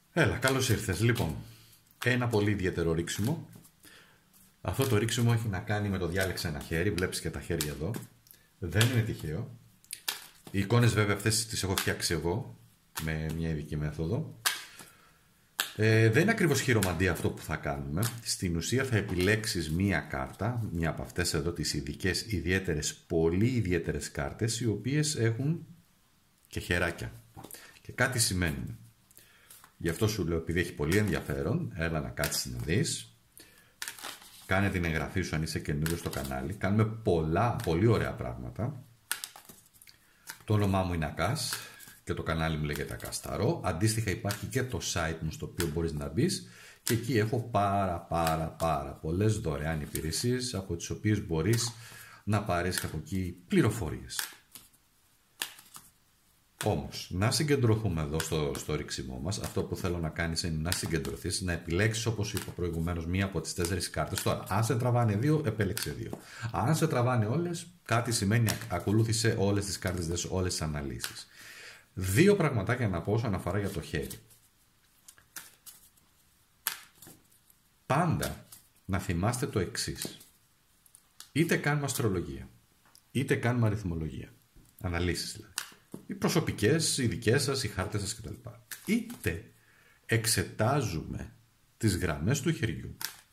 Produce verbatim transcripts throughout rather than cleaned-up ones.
Έλα, καλώς ήρθες. Λοιπόν, ένα πολύ ιδιαίτερο ρίξιμο. Αυτό το ρίξιμο έχει να κάνει με το διάλεξε ένα χέρι. Βλέπεις και τα χέρια εδώ. Δεν είναι τυχαίο. Οι εικόνες βέβαια αυτές τις έχω φτιάξει εγώ με μια ειδική μέθοδο. Ε, δεν είναι ακριβώς χειρομαντία αυτό που θα κάνουμε. Στην ουσία θα επιλέξεις μία κάρτα, μία από αυτές εδώ τις ειδικές, ιδιαίτερες, πολύ ιδιαίτερες κάρτες, οι οποίες έχουν και χεράκια. Και κάτι σημαίνουν. Γι' αυτό σου λέω, επειδή έχει πολύ ενδιαφέρον, έλα να κάτσεις να δεις. Κάνε την εγγραφή σου αν είσαι καινούριος στο κανάλι. Κάνουμε πολλά, πολύ ωραία πράγματα. Το όνομά μου είναι Ακάς και το κανάλι μου λέγεται Ακασταρό. Αντίστοιχα υπάρχει και το site μου στο οποίο μπορείς να μπεις και εκεί έχω πάρα πάρα πάρα πολλές δωρεάν υπηρεσίες από τις οποίες μπορείς να πάρεις από εκεί πληροφορίες. Όμως, να συγκεντρωθούμε εδώ στο, στο ρίξιμό μας. Αυτό που θέλω να κάνεις είναι να συγκεντρωθείς, να επιλέξεις, όπως είπα προηγουμένως, μία από τις τέσσερις κάρτες. Τώρα, αν σε τραβάνε δύο, επέλεξε δύο. Αν σε τραβάνε όλες, κάτι σημαίνει ακολούθησε όλες τις κάρτες, δες όλες τις αναλύσεις. Δύο πραγματάκια να πω όσον αφορά για το χέρι. Πάντα να θυμάστε το εξής. Είτε κάνουμε αστρολογία, είτε κάνουμε αριθμολογία. Αναλύσεις δηλαδή. Οι προσωπικές, οι δικές σας, οι χάρτες σας κτλ. Είτε εξετάζουμε τις γραμμές του χεριού.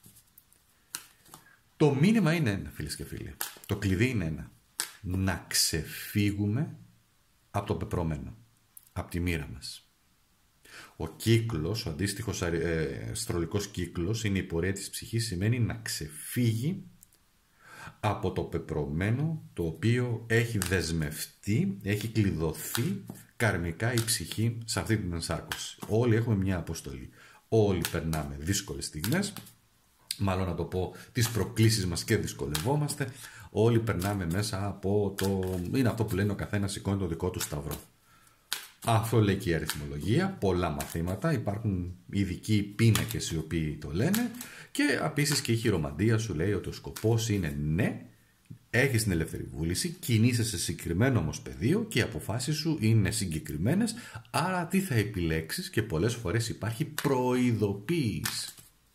Το μήνυμα είναι ένα, φίλες και φίλοι. Το κλειδί είναι ένα. Να ξεφύγουμε από το πεπρωμένο. Από τη μοίρα μας. Ο κύκλος, ο αντίστοιχος ε, αστρολογικός κύκλος, είναι η πορεία της ψυχής, σημαίνει να ξεφύγει από το πεπρωμένο, το οποίο έχει δεσμευτεί, έχει κλειδωθεί καρμικά η ψυχή σε αυτή την ενσάρκωση. Όλοι έχουμε μια αποστολή. Όλοι περνάμε δύσκολες στιγμές, μάλλον να το πω τις προκλήσεις μας και δυσκολευόμαστε. Όλοι περνάμε μέσα από το... είναι αυτό που λένε ο καθένας σηκώνει το δικό του σταυρό. Αυτό λέει και η αριθμολογία, πολλά μαθήματα, υπάρχουν ειδικοί πίνακες οι οποίοι το λένε και επίσης και η χειρομαντία σου λέει ότι ο σκοπός είναι ναι, έχεις την ελεύθερη βούληση, κινείσαι σε συγκεκριμένο όμως πεδίο και οι αποφάσεις σου είναι συγκεκριμένες, άρα τι θα επιλέξεις και πολλές φορές υπάρχει προειδοποίηση.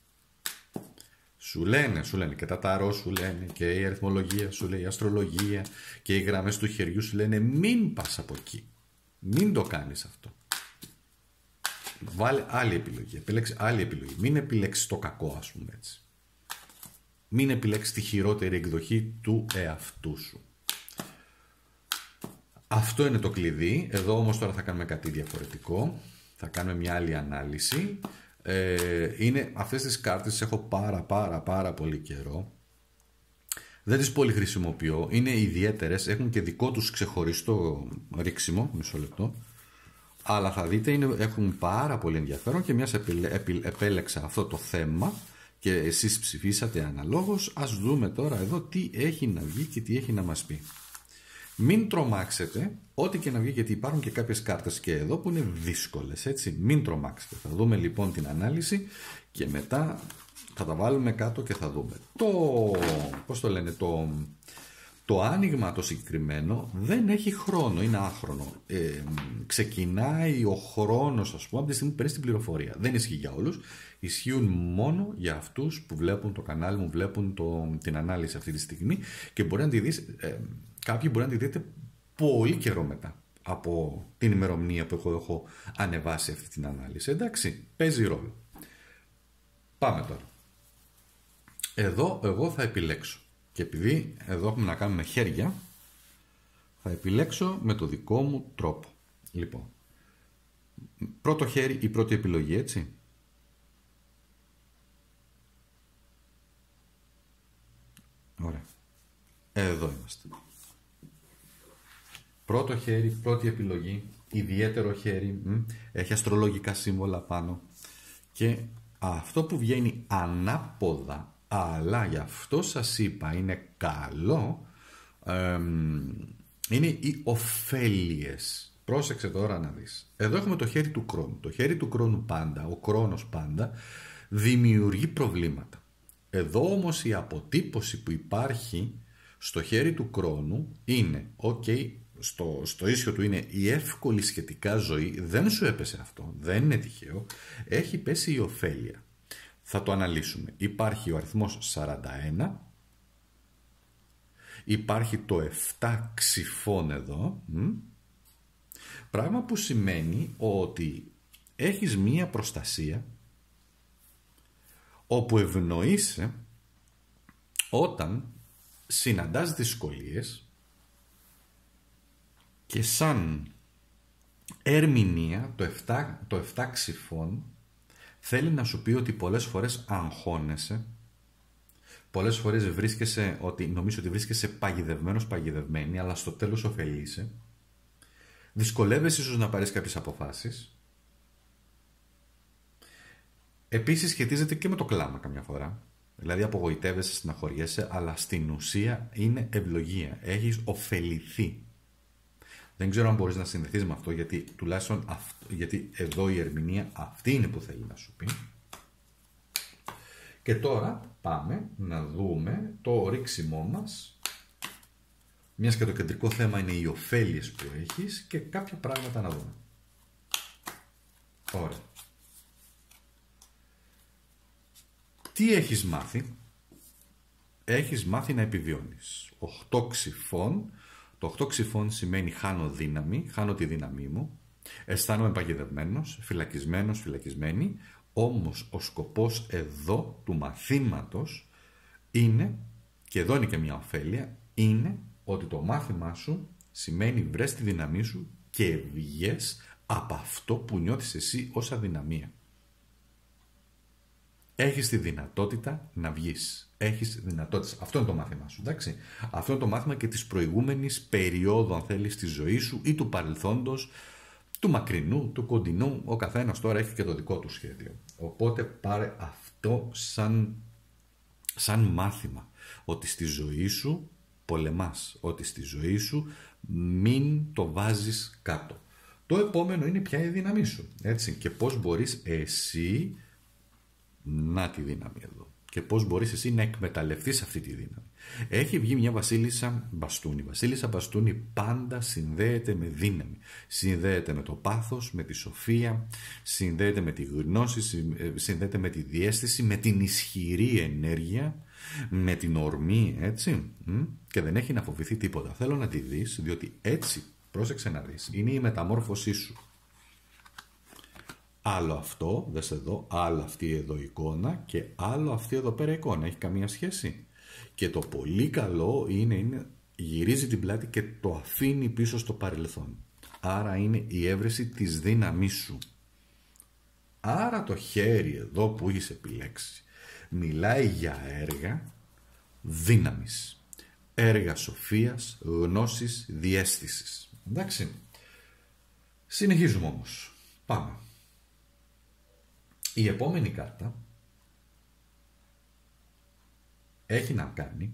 Σου λένε, σου λένε και τα ταρό σου λένε και η αριθμολογία σου λέει, η αστρολογία και οι γραμμές του χεριού σου λένε μην πας από εκεί. Μην το κάνεις αυτό. Βάλε άλλη επιλογή. Επιλέξει άλλη επιλογή. Μην επιλέξεις το κακό, ας πούμε έτσι. Μην επιλέξεις τη χειρότερη εκδοχή του εαυτού σου. Αυτό είναι το κλειδί. Εδώ όμως τώρα θα κάνουμε κάτι διαφορετικό. Θα κάνουμε μια άλλη ανάλυση. Ε, είναι, αυτές τις κάρτες τις έχω πάρα πάρα πάρα πολύ καιρό. Δεν τις πολύ χρησιμοποιώ, είναι ιδιαίτερες, έχουν και δικό τους ξεχωριστό ρίξιμο, μισό λεπτό, αλλά θα δείτε είναι, έχουν πάρα πολύ ενδιαφέρον και μιας επιλέ, επι, επέλεξα αυτό το θέμα και εσείς ψηφίσατε αναλόγως. Ας δούμε τώρα εδώ τι έχει να βγει και τι έχει να μας πει. Μην τρομάξετε, ό,τι και να βγει, γιατί υπάρχουν και κάποιες κάρτες και εδώ που είναι δύσκολες, έτσι, μην τρομάξετε. Θα δούμε λοιπόν την ανάλυση και μετά θα τα βάλουμε κάτω και θα δούμε. Το, πώς το λένε, το, το άνοιγμα το συγκεκριμένο δεν έχει χρόνο, είναι άχρονο. Ε, ξεκινάει ο χρόνος, ας πούμε, από τη στιγμή που παίρνεις την πληροφορία. Δεν ισχύει για όλους, ισχύουν μόνο για αυτούς που βλέπουν το κανάλι μου, βλέπουν το, την ανάλυση αυτή τη στιγμή και μπορεί να τη δεις, ε, κάποιοι μπορεί να τη δείτε πολύ καιρό μετά από την ημερομηνία που εγώ έχω ανεβάσει αυτή την ανάλυση. Εντάξει, παίζει ρόλο. Πάμε τώρα. Εδώ εγώ θα επιλέξω και επειδή εδώ έχουμε να κάνουμε χέρια, θα επιλέξω με το δικό μου τρόπο. Λοιπόν, πρώτο χέρι, η πρώτη επιλογή, έτσι. Ωραία. Εδώ είμαστε. Πρώτο χέρι, πρώτη επιλογή, ιδιαίτερο χέρι, μ, έχει αστρολογικά σύμβολα πάνω και αυτό που βγαίνει ανάποδα, αλλά γι' αυτό σας είπα είναι καλό, εμ, είναι οι ωφέλειες. Πρόσεξε τώρα να δεις. Εδώ έχουμε το χέρι του κρόνου. Το χέρι του κρόνου πάντα, ο κρόνος πάντα, δημιουργεί προβλήματα. Εδώ όμως η αποτύπωση που υπάρχει στο χέρι του κρόνου είναι, ok, στο, στο ίσιο του είναι η εύκολη σχετικά ζωή, δεν σου έπεσε αυτό, δεν είναι τυχαίο, έχει πέσει η ωφέλεια. Θα το αναλύσουμε. Υπάρχει ο αριθμός σαράντα ένα, υπάρχει το επτά ξυφών εδώ, μ? Πράγμα που σημαίνει ότι έχεις μία προστασία όπου ευνοείσαι όταν συναντάς δυσκολίες και σαν ερμηνεία το επτά, το επτά ξυφών θέλει να σου πει ότι πολλές φορές αγχώνεσαι, πολλές φορές βρίσκεσαι, ότι νομίζω ότι βρίσκεσαι παγιδευμένος, παγιδευμένη, αλλά στο τέλος ωφελείσαι. Δυσκολεύεσαι ίσως να πάρεις κάποιες αποφάσεις. Επίσης σχετίζεται και με το κλάμα καμιά φορά. Δηλαδή απογοητεύεσαι, συναχωριέσαι, αλλά στην ουσία είναι ευλογία. Έχεις ωφεληθεί. Δεν ξέρω αν μπορείς να συνδεθείς με αυτό, γιατί τουλάχιστον αυτό, γιατί εδώ η ερμηνεία αυτή είναι που θέλει να σου πει. Και τώρα πάμε να δούμε το ρίξιμό μας, μιας και το κεντρικό θέμα είναι οι ωφέλειες που έχεις και κάποια πράγματα να δούμε. Ωραία. Τι έχεις μάθει? Έχεις μάθει να επιβιώνεις. Οχτώ ξυφών. Το οχτώ ξυφών σημαίνει χάνω δύναμη, χάνω τη δύναμή μου, αισθάνομαι παγιδευμένος, φυλακισμένος, φυλακισμένη, όμως ο σκοπός εδώ του μαθήματος είναι, και εδώ είναι και μια ωφέλεια, είναι ότι το μάθημά σου σημαίνει βρες τη δύναμή σου και βγες από αυτό που νιώθεις εσύ ως αδυναμία. Έχεις τη δυνατότητα να βγεις. Έχεις δυνατότητες. Αυτό είναι το μάθημά σου, εντάξει. Αυτό είναι το μάθημα και της προηγούμενης περίοδου, αν θέλεις, της ζωής σου ή του παρελθόντος, του μακρινού, του κοντινού. Ο καθένας τώρα έχει και το δικό του σχέδιο. Οπότε πάρε αυτό σαν, σαν μάθημα. Ότι στη ζωή σου πολεμάς. Ότι στη ζωή σου μην το βάζεις κάτω. Το επόμενο είναι ποια είναι η δύναμή σου. Έτσι. Και πώς μπορείς εσύ να τη δύναμη εδώ. Και πώς μπορείς εσύ να εκμεταλλευτείς αυτή τη δύναμη. Έχει βγει μια βασίλισσα μπαστούνι. Η βασίλισσα μπαστούνι πάντα συνδέεται με δύναμη. Συνδέεται με το πάθος, με τη σοφία, συνδέεται με τη γνώση, συνδέεται με τη διαίσθηση, με την ισχυρή ενέργεια, με την ορμή, έτσι. Και δεν έχει να φοβηθεί τίποτα. Θέλω να τη δεις, διότι έτσι, πρόσεξε να δεις, είναι η μεταμόρφωσή σου. Άλλο αυτό, δες εδώ, άλλο αυτή εδώ εικόνα και άλλο αυτή εδώ πέρα εικόνα. Έχει καμία σχέση. Και το πολύ καλό είναι, είναι γυρίζει την πλάτη και το αφήνει πίσω στο παρελθόν. Άρα είναι η έβρεση της δύναμής σου. Άρα το χέρι εδώ που έχεις επιλέξει μιλάει για έργα δύναμης. Έργα σοφίας, γνώσης, διαίσθησης. Εντάξει. Συνεχίζουμε όμως. Πάμε. Η επόμενη κάρτα έχει να κάνει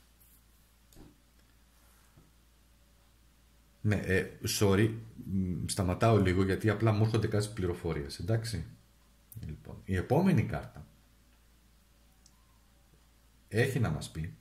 με, ε, sorry, σταματάω λίγο γιατί απλά μου έρχονται κάποιες πληροφορίες, εντάξει. Λοιπόν, η επόμενη κάρτα έχει να μας πει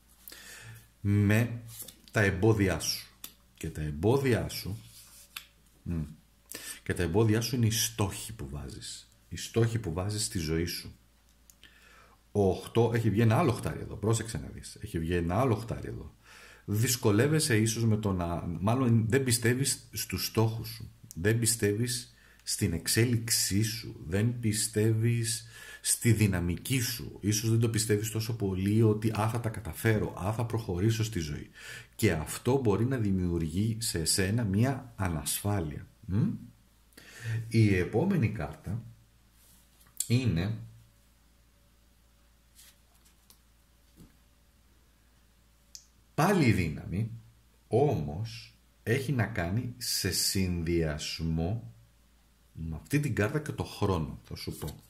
με τα εμπόδια σου. Και τα εμπόδια σου μ, και τα εμπόδια σου είναι οι στόχοι που βάζεις. Οι στόχοι που βάζεις στη ζωή σου. Ο οκτώ έχει βγει ένα άλλο χτάρι εδώ. Πρόσεξε να δεις. Έχει βγει ένα άλλο χτάρι εδώ. Δυσκολεύεσαι ίσως με το να... Μάλλον δεν πιστεύεις στους στόχους σου. Δεν πιστεύεις στην εξέλιξή σου. Δεν πιστεύεις στη δυναμική σου. Ίσως δεν το πιστεύεις τόσο πολύ ότι α, θα τα καταφέρω, α, θα προχωρήσω στη ζωή. Και αυτό μπορεί να δημιουργεί σε εσένα μια ανασφάλεια. Μ? Η επόμενη κάρτα είναι πάλι η δύναμη, όμως έχει να κάνει σε συνδυασμό με αυτή την κάρτα και το χρόνο, θα σου πω.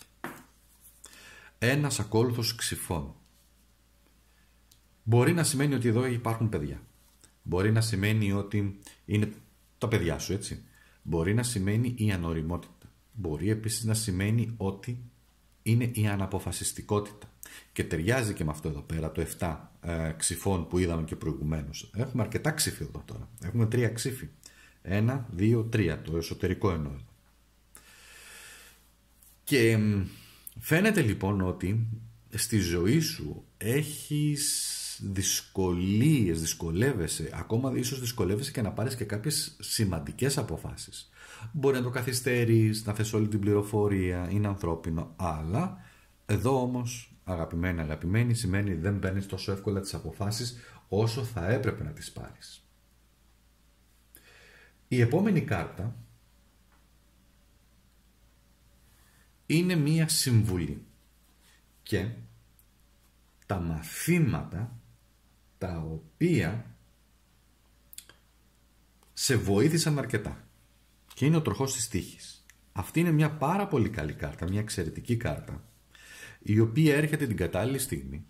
Ένας ακόλουθος ξυφών. Μπορεί να σημαίνει ότι εδώ υπάρχουν παιδιά. Μπορεί να σημαίνει ότι είναι τα παιδιά σου, έτσι. Μπορεί να σημαίνει η ανοριμότητα. Μπορεί επίσης να σημαίνει ότι είναι η αναποφασιστικότητα. Και ταιριάζει και με αυτό εδώ πέρα, το επτά ε, ξυφών που είδαμε και προηγουμένως. Έχουμε αρκετά ξύφη εδώ τώρα. Έχουμε τρία ξύφη. Ένα, δύο, τρία. Το εσωτερικό εννοώ. Και φαίνεται λοιπόν ότι στη ζωή σου έχεις δυσκολίες, δυσκολεύεσαι, ακόμα ίσως δυσκολεύεσαι και να πάρεις και κάποιες σημαντικές αποφάσεις. Μπορεί να το καθυστερείς, να θες όλη την πληροφορία, είναι ανθρώπινο, αλλά εδώ όμως, αγαπημένη, αγαπημένη, σημαίνει δεν παίρνεις τόσο εύκολα τις αποφάσεις όσο θα έπρεπε να τις πάρεις. Η επόμενη κάρτα είναι μία συμβουλή και τα μαθήματα τα οποία σε βοήθησαν αρκετά. Και είναι ο τροχός της τύχης. Αυτή είναι μια πάρα πολύ καλή κάρτα, μια εξαιρετική κάρτα, η οποία έρχεται την κατάλληλη στιγμή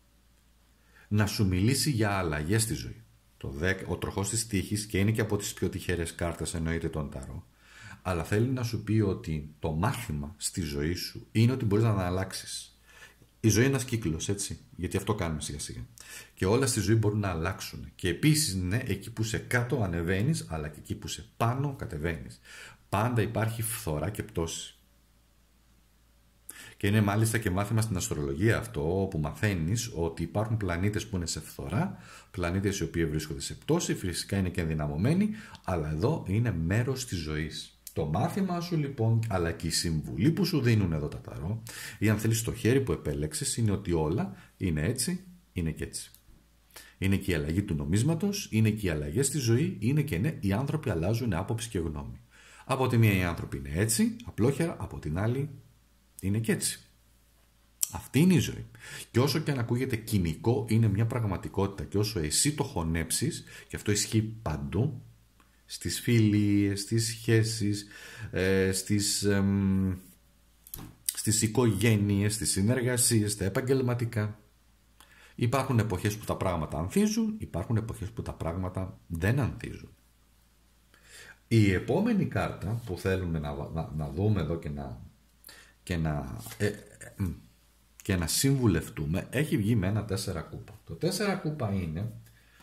να σου μιλήσει για αλλαγές στη ζωή. Το δέκα, ο τροχός της τύχης, και είναι και από τις πιο τυχερές κάρτες, εννοείται τον ταρό, αλλά θέλει να σου πει ότι το μάθημα στη ζωή σου είναι ότι μπορείς να τα αλλάξεις. Η ζωή είναι ένας κύκλος, έτσι, γιατί αυτό κάνουμε σιγά σιγά. Και όλα στη ζωή μπορούν να αλλάξουν. Και επίσης, ναι, εκεί που σε κάτω ανεβαίνεις, αλλά και εκεί που σε πάνω κατεβαίνεις. Πάντα υπάρχει φθορά και πτώση. Και είναι μάλιστα και μάθημα στην αστρολογία αυτό, όπου μαθαίνεις ότι υπάρχουν πλανήτες που είναι σε φθορά, πλανήτες οι οποίοι βρίσκονται σε πτώση, φυσικά είναι και ενδυναμωμένοι, αλλά εδώ είναι μέρος της ζωής. Το μάθημα σου λοιπόν, αλλά και η συμβουλή που σου δίνουν εδώ τα ταρό, ή αν θέλεις το χέρι που επέλεξες, είναι ότι όλα είναι έτσι, είναι και έτσι. Είναι και η αλλαγή του νομίσματος, είναι και οι αλλαγές στη ζωή, είναι και ναι, οι άνθρωποι αλλάζουν άποψη και γνώμη. Από τη μία οι άνθρωποι είναι έτσι, απλόχερα, από την άλλη είναι και έτσι. Αυτή είναι η ζωή. Και όσο και αν ακούγεται κοινικό, είναι μια πραγματικότητα. Και όσο εσύ το χωνέψεις, και αυτό ισχύει παντού, στις φιλίες, στις σχέσεις, ε, στις, ε, στις οικογένειες, στις συνεργασίες, στα επαγγελματικά. Υπάρχουν εποχές που τα πράγματα ανθίζουν, υπάρχουν εποχές που τα πράγματα δεν ανθίζουν. Η επόμενη κάρτα που θέλουμε να, να, να δούμε εδώ και να, και, να, ε, ε, και να συμβουλευτούμε, έχει βγει με ένα τέσσερα κούπα. Το τέσσερα κούπα είναι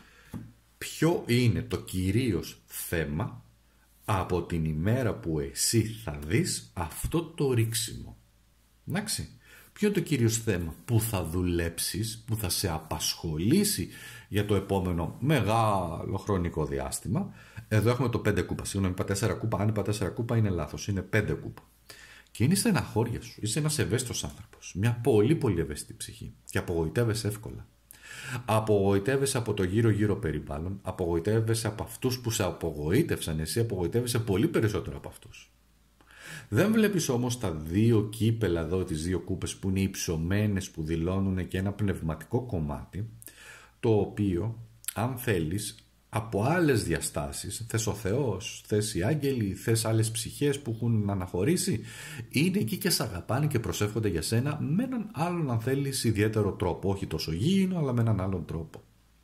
ποιο είναι το κυρίως θέμα από την ημέρα που εσύ θα δεις αυτό το ρίξιμο. Εντάξει. Ποιο είναι το κυρίως θέμα που θα δουλέψεις, που θα σε απασχολήσει για το επόμενο μεγάλο χρονικό διάστημα. Εδώ έχουμε το πέντε κούπα. Συγγνώμη, είπα τέσσερα κούπα. Αν είπα τέσσερα κούπα είναι λάθος. Είναι πέντε κούπα. Και είναι η στεναχώρια σου. Είσαι ένας ευαίσθητος άνθρωπος. Μια πολύ πολύ ευαίσθητη ψυχή. Και απογοητεύεσαι εύκολα. Απογοητεύεσαι από το γύρω-γύρω περιβάλλον. Απογοητεύεσαι από αυτούς που σε απογοήτευσαν. Εσύ απογοητεύεσαι πολύ περισσότερο από αυτούς. Δεν βλέπεις όμως τα δύο κύπελα εδώ, τις δύο κούπες που είναι υψωμένες, που δηλώνουν και ένα πνευματικό κομμάτι, το οποίο, αν θέλεις, από άλλες διαστάσεις, θες ο Θεός, θες οι άγγελοι, θες άλλες ψυχές που έχουν αναχωρήσει, είναι εκεί και σε αγαπάνε και προσεύχονται για σένα με έναν άλλον, αν θέλεις, ιδιαίτερο τρόπο. Όχι τόσο γήινο, αλλά με έναν άλλον τρόπο.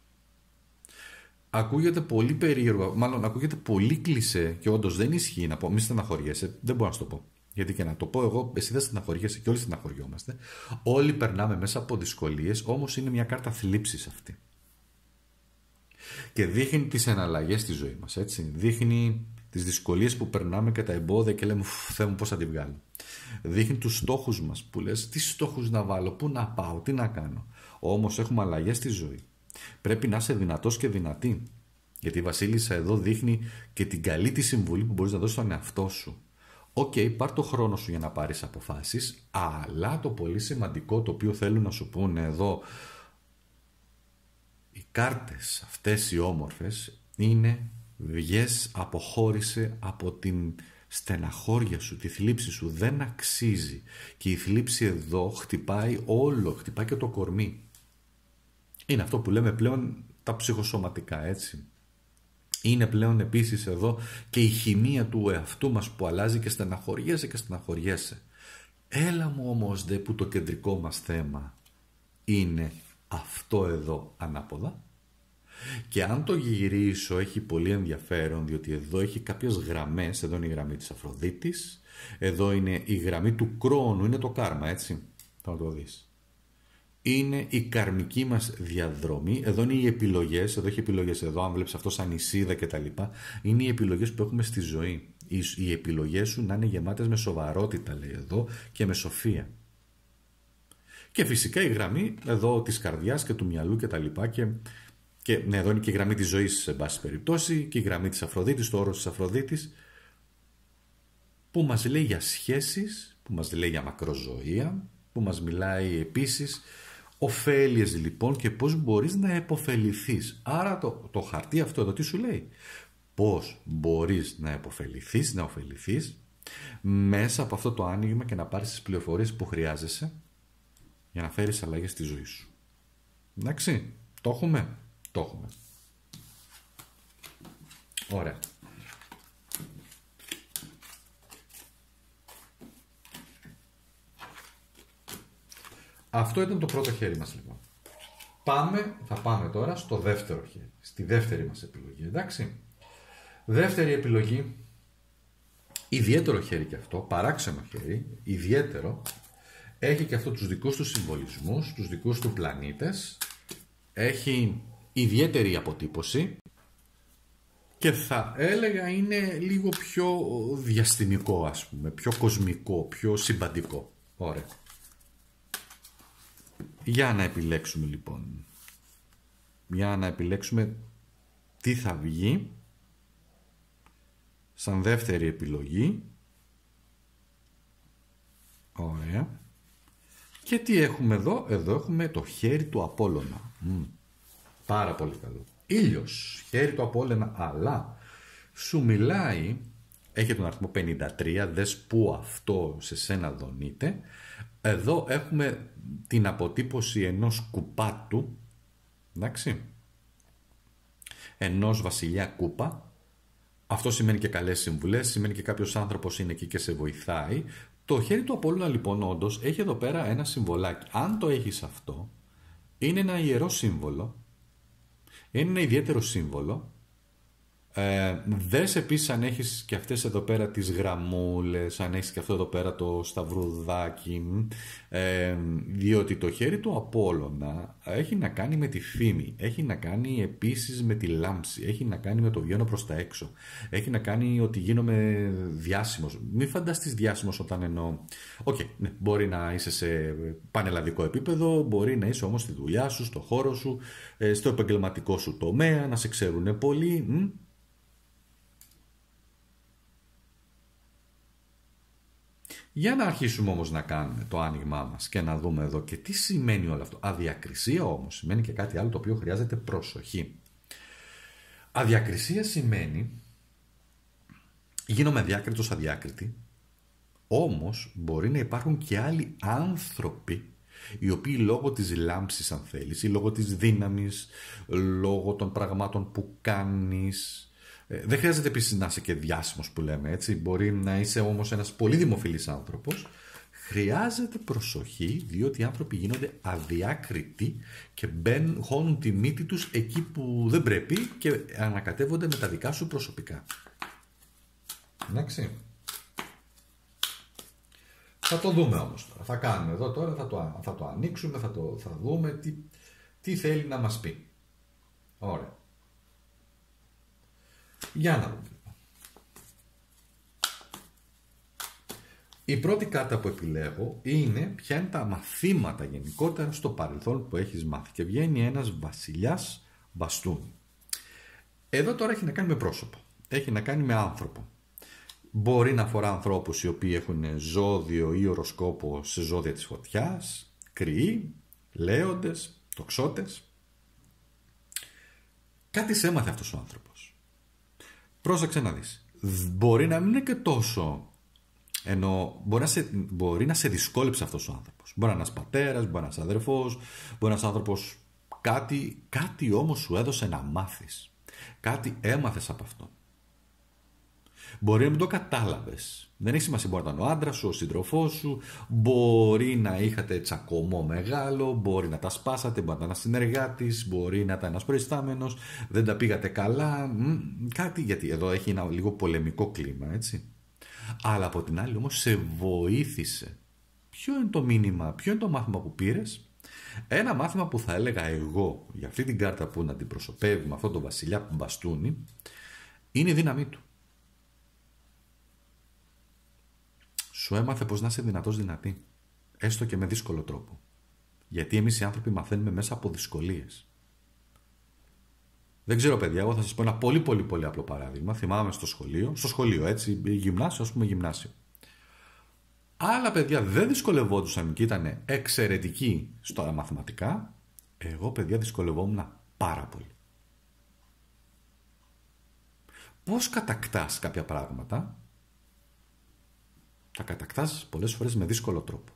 Ακούγεται πολύ περίεργο, μάλλον ακούγεται πολύ κλισέ και όντως δεν ισχύει να πω μη στεναχωριέσαι, δεν μπορώ να σου το πω. Γιατί και να το πω εγώ, εσύ δεν στεναχωριέσαι και όλοι στεναχωριόμαστε. Όλοι περνάμε μέσα από δυσκολίες, όμως είναι μια κάρτα θλίψης αυτή. Και δείχνει τις εναλλαγές στη ζωή μας, έτσι. Δείχνει τις δυσκολίες που περνάμε και τα εμπόδια και λέμε Θεέ μου πώς θα τη βγάλω. Δείχνει τους στόχους μας που λες τι στόχους να βάλω, πού να πάω, τι να κάνω. Όμως έχουμε αλλαγές στη ζωή. Πρέπει να είσαι δυνατός και δυνατή. Γιατί η Βασίλισσα εδώ δείχνει και την καλή τη συμβουλή που μπορείς να δώσεις στον εαυτό σου. Οκ, okay, πάρ' το χρόνο σου για να πάρεις αποφάσεις, αλλά το πολύ σημαντικό το οποίο θέλουν να σου πούνε εδώ οι κάρτες αυτές οι όμορφες είναι βγες, αποχώρησε από την στεναχώρια σου, τη θλίψη σου, δεν αξίζει. Και η θλίψη εδώ χτυπάει όλο, χτυπάει και το κορμί. Είναι αυτό που λέμε πλέον τα ψυχοσωματικά, έτσι. Είναι πλέον επίσης εδώ και η χημεία του εαυτού μας που αλλάζει και στεναχωριέσαι και στεναχωριέσαι. Έλα μου όμως δε που το κεντρικό μας θέμα είναι αυτό εδώ ανάποδα. Και αν το γυρίσω έχει πολύ ενδιαφέρον, διότι εδώ έχει κάποιες γραμμές, εδώ είναι η γραμμή της Αφροδίτης, εδώ είναι η γραμμή του Κρόνου, είναι το κάρμα, έτσι, θα το δεις. είναι η καρμική μας διαδρομή. Εδώ είναι οι επιλογές, εδώ έχει επιλογές εδώ, αν βλέπεις αυτό σαν νησίδα και τα λοιπά. Είναι οι επιλογές που έχουμε στη ζωή. Οι, οι επιλογές σου να είναι γεμάτες με σοβαρότητα, λέει εδώ, και με σοφία. Και φυσικά η γραμμή εδώ της καρδιάς και του μυαλού και τα λοιπά. Και, και ναι, εδώ είναι και η γραμμή της ζωής σε πάση περιπτώσει, και η γραμμή της Αφροδίτης, το όρος της Αφροδίτης, που μας λέει για σχέσεις, που μας λέει για μακροζωία, που μας μιλάει επίσης ωφέλειες λοιπόν και πώς μπορείς να επωφεληθείς. Άρα το, το χαρτί αυτό εδώ τι σου λέει? Πώς μπορείς να επωφεληθείς, να ωφεληθείς μέσα από αυτό το άνοιγμα και να πάρεις τις πληροφορίες που χρειάζεσαι για να φέρεις αλλαγές στη ζωή σου. Εντάξει, το έχουμε, το έχουμε. Ωραία. Αυτό ήταν το πρώτο χέρι μας λοιπόν. Πάμε, θα πάμε τώρα στο δεύτερο χέρι, στη δεύτερη μας επιλογή, εντάξει. Δεύτερη επιλογή, ιδιαίτερο χέρι και αυτό, παράξενο χέρι, ιδιαίτερο, έχει και αυτό τους δικούς του συμβολισμούς, τους δικούς του πλανήτες, έχει ιδιαίτερη αποτύπωση και θα έλεγα είναι λίγο πιο διαστημικό, ας πούμε, πιο κοσμικό, πιο συμπαντικό. Ωραία. Για να επιλέξουμε λοιπόν. Για να επιλέξουμε τι θα βγει σαν δεύτερη επιλογή. Ωραία. Και τι έχουμε εδώ? Εδώ έχουμε το χέρι του Απόλλωνα. Μ, πάρα πολύ καλό. Ήλιος, χέρι του Απόλλωνα, αλλά σου μιλάει, έχει τον αριθμό πενήντα τρία, δες που αυτό σε σένα δονείται. Εδώ έχουμε την αποτύπωση ενός κουπάτου, εντάξει, ενός βασιλιά κούπα. Αυτό σημαίνει και καλές συμβουλές, σημαίνει και κάποιος άνθρωπος είναι εκεί και σε βοηθάει. Το χέρι του Απόλλωνα λοιπόν όντως έχει εδώ πέρα ένα συμβολάκι. Αν το έχεις αυτό, είναι ένα ιερό σύμβολο, είναι ένα ιδιαίτερο σύμβολο. Ε, δες επίσης αν έχεις και αυτές εδώ πέρα τις γραμμούλες, αν έχεις και αυτό εδώ πέρα το σταυρουδάκι, ε, διότι το χέρι του Απόλλωνα έχει να κάνει με τη φήμη, έχει να κάνει επίσης με τη λάμψη, έχει να κάνει με το βγαίνω προς τα έξω, έχει να κάνει ότι γίνομαι διάσημος. Μην φανταστείς διάσημος όταν εννοώ, οκ, okay, ναι, μπορεί να είσαι σε πανελλαδικό επίπεδο, μπορεί να είσαι όμως στη δουλειά σου, στο χώρο σου, στο επαγγελματικό σου τομέα, να σε ξέρουν πολύ. Μ? Για να αρχίσουμε όμως να κάνουμε το άνοιγμά μας και να δούμε εδώ και τι σημαίνει όλο αυτό. Αδιακρισία όμως σημαίνει και κάτι άλλο το οποίο χρειάζεται προσοχή. Αδιακρισία σημαίνει γίνομαι διάκριτος αδιάκριτη, όμως μπορεί να υπάρχουν και άλλοι άνθρωποι οι οποίοι λόγω της λάμψης αν θέλεις ή λόγω της δύναμης, λόγω των πραγμάτων που κάνεις. Δεν χρειάζεται επίσης να είσαι και διάσημος που λέμε έτσι. Μπορεί να είσαι όμως ένας πολύ δημοφιλής άνθρωπος. Χρειάζεται προσοχή διότι οι άνθρωποι γίνονται αδιάκριτοι και μπαίνουν, χώνουν τη μύτη τους εκεί που δεν πρέπει και ανακατεύονται με τα δικά σου προσωπικά. Εντάξει. Θα το δούμε όμως τώρα. Θα κάνουμε εδώ τώρα, θα το, θα το ανοίξουμε, θα, το, θα δούμε τι, τι θέλει να μας πει. Ωραία. Για να δούμε. Η πρώτη κάρτα που επιλέγω είναι ποια είναι τα μαθήματα γενικότερα στο παρελθόν που έχεις μάθει και βγαίνει ένας βασιλιάς μπαστούνι. Εδώ τώρα έχει να κάνει με πρόσωπο, έχει να κάνει με άνθρωπο. Μπορεί να αφορά ανθρώπους οι οποίοι έχουν ζώδιο ή οροσκόπο σε ζώδια της φωτιάς, κρυοί, λέοντες, τοξότες. Κάτι σε έμαθε αυτός ο άνθρωπος. Πρόσεξε να δεις. Μπορεί να μην είναι και τόσο, ενώ μπορεί να σε, μπορεί να σε δυσκόλεψε αυτός ο άνθρωπος. Μπορεί να είναι ένας πατέρας, μπορεί να είναι ένας αδερφός, μπορεί να είναι ένας άνθρωπος. Κάτι, κάτι όμως σου έδωσε να μάθεις. Κάτι έμαθες από αυτό. Μπορεί να μην το κατάλαβες. Δεν έχει σημασία, μπορεί να ήταν ο άντρας σου, ο σύντροφός σου, μπορεί να είχατε τσακωμό μεγάλο, μπορεί να τα σπάσατε, μπορεί να ήταν ένας συνεργάτης, μπορεί να ήταν ένας προϊστάμενος, δεν τα πήγατε καλά, μ, κάτι, γιατί εδώ έχει ένα λίγο πολεμικό κλίμα, έτσι. Αλλά από την άλλη όμως σε βοήθησε. Ποιο είναι το μήνυμα, ποιο είναι το μάθημα που πήρες? Ένα μάθημα που θα έλεγα εγώ για αυτή την κάρτα που να αντιπροσωπεύει με αυτόν τον βασιλιά μπαστούνι είναι η δύναμή του. Σου έμαθε πως να είσαι δυνατός δυνατή, έστω και με δύσκολο τρόπο. Γιατί εμείς οι άνθρωποι μαθαίνουμε μέσα από δυσκολίες. Δεν ξέρω, παιδιά, εγώ θα σας πω ένα πολύ πολύ πολύ απλό παράδειγμα. Θυμάμαι στο σχολείο, στο σχολείο έτσι, γυμνάσιο, ας πούμε γυμνάσιο. Άλλα παιδιά δεν δυσκολευόντουσαν και ήταν εξαιρετικοί στα μαθηματικά. Εγώ, παιδιά, δυσκολευόμουν πάρα πολύ. Πώς κατακτάς κάποια πράγματα? Τα κατακτάς πολλές φορές με δύσκολο τρόπο.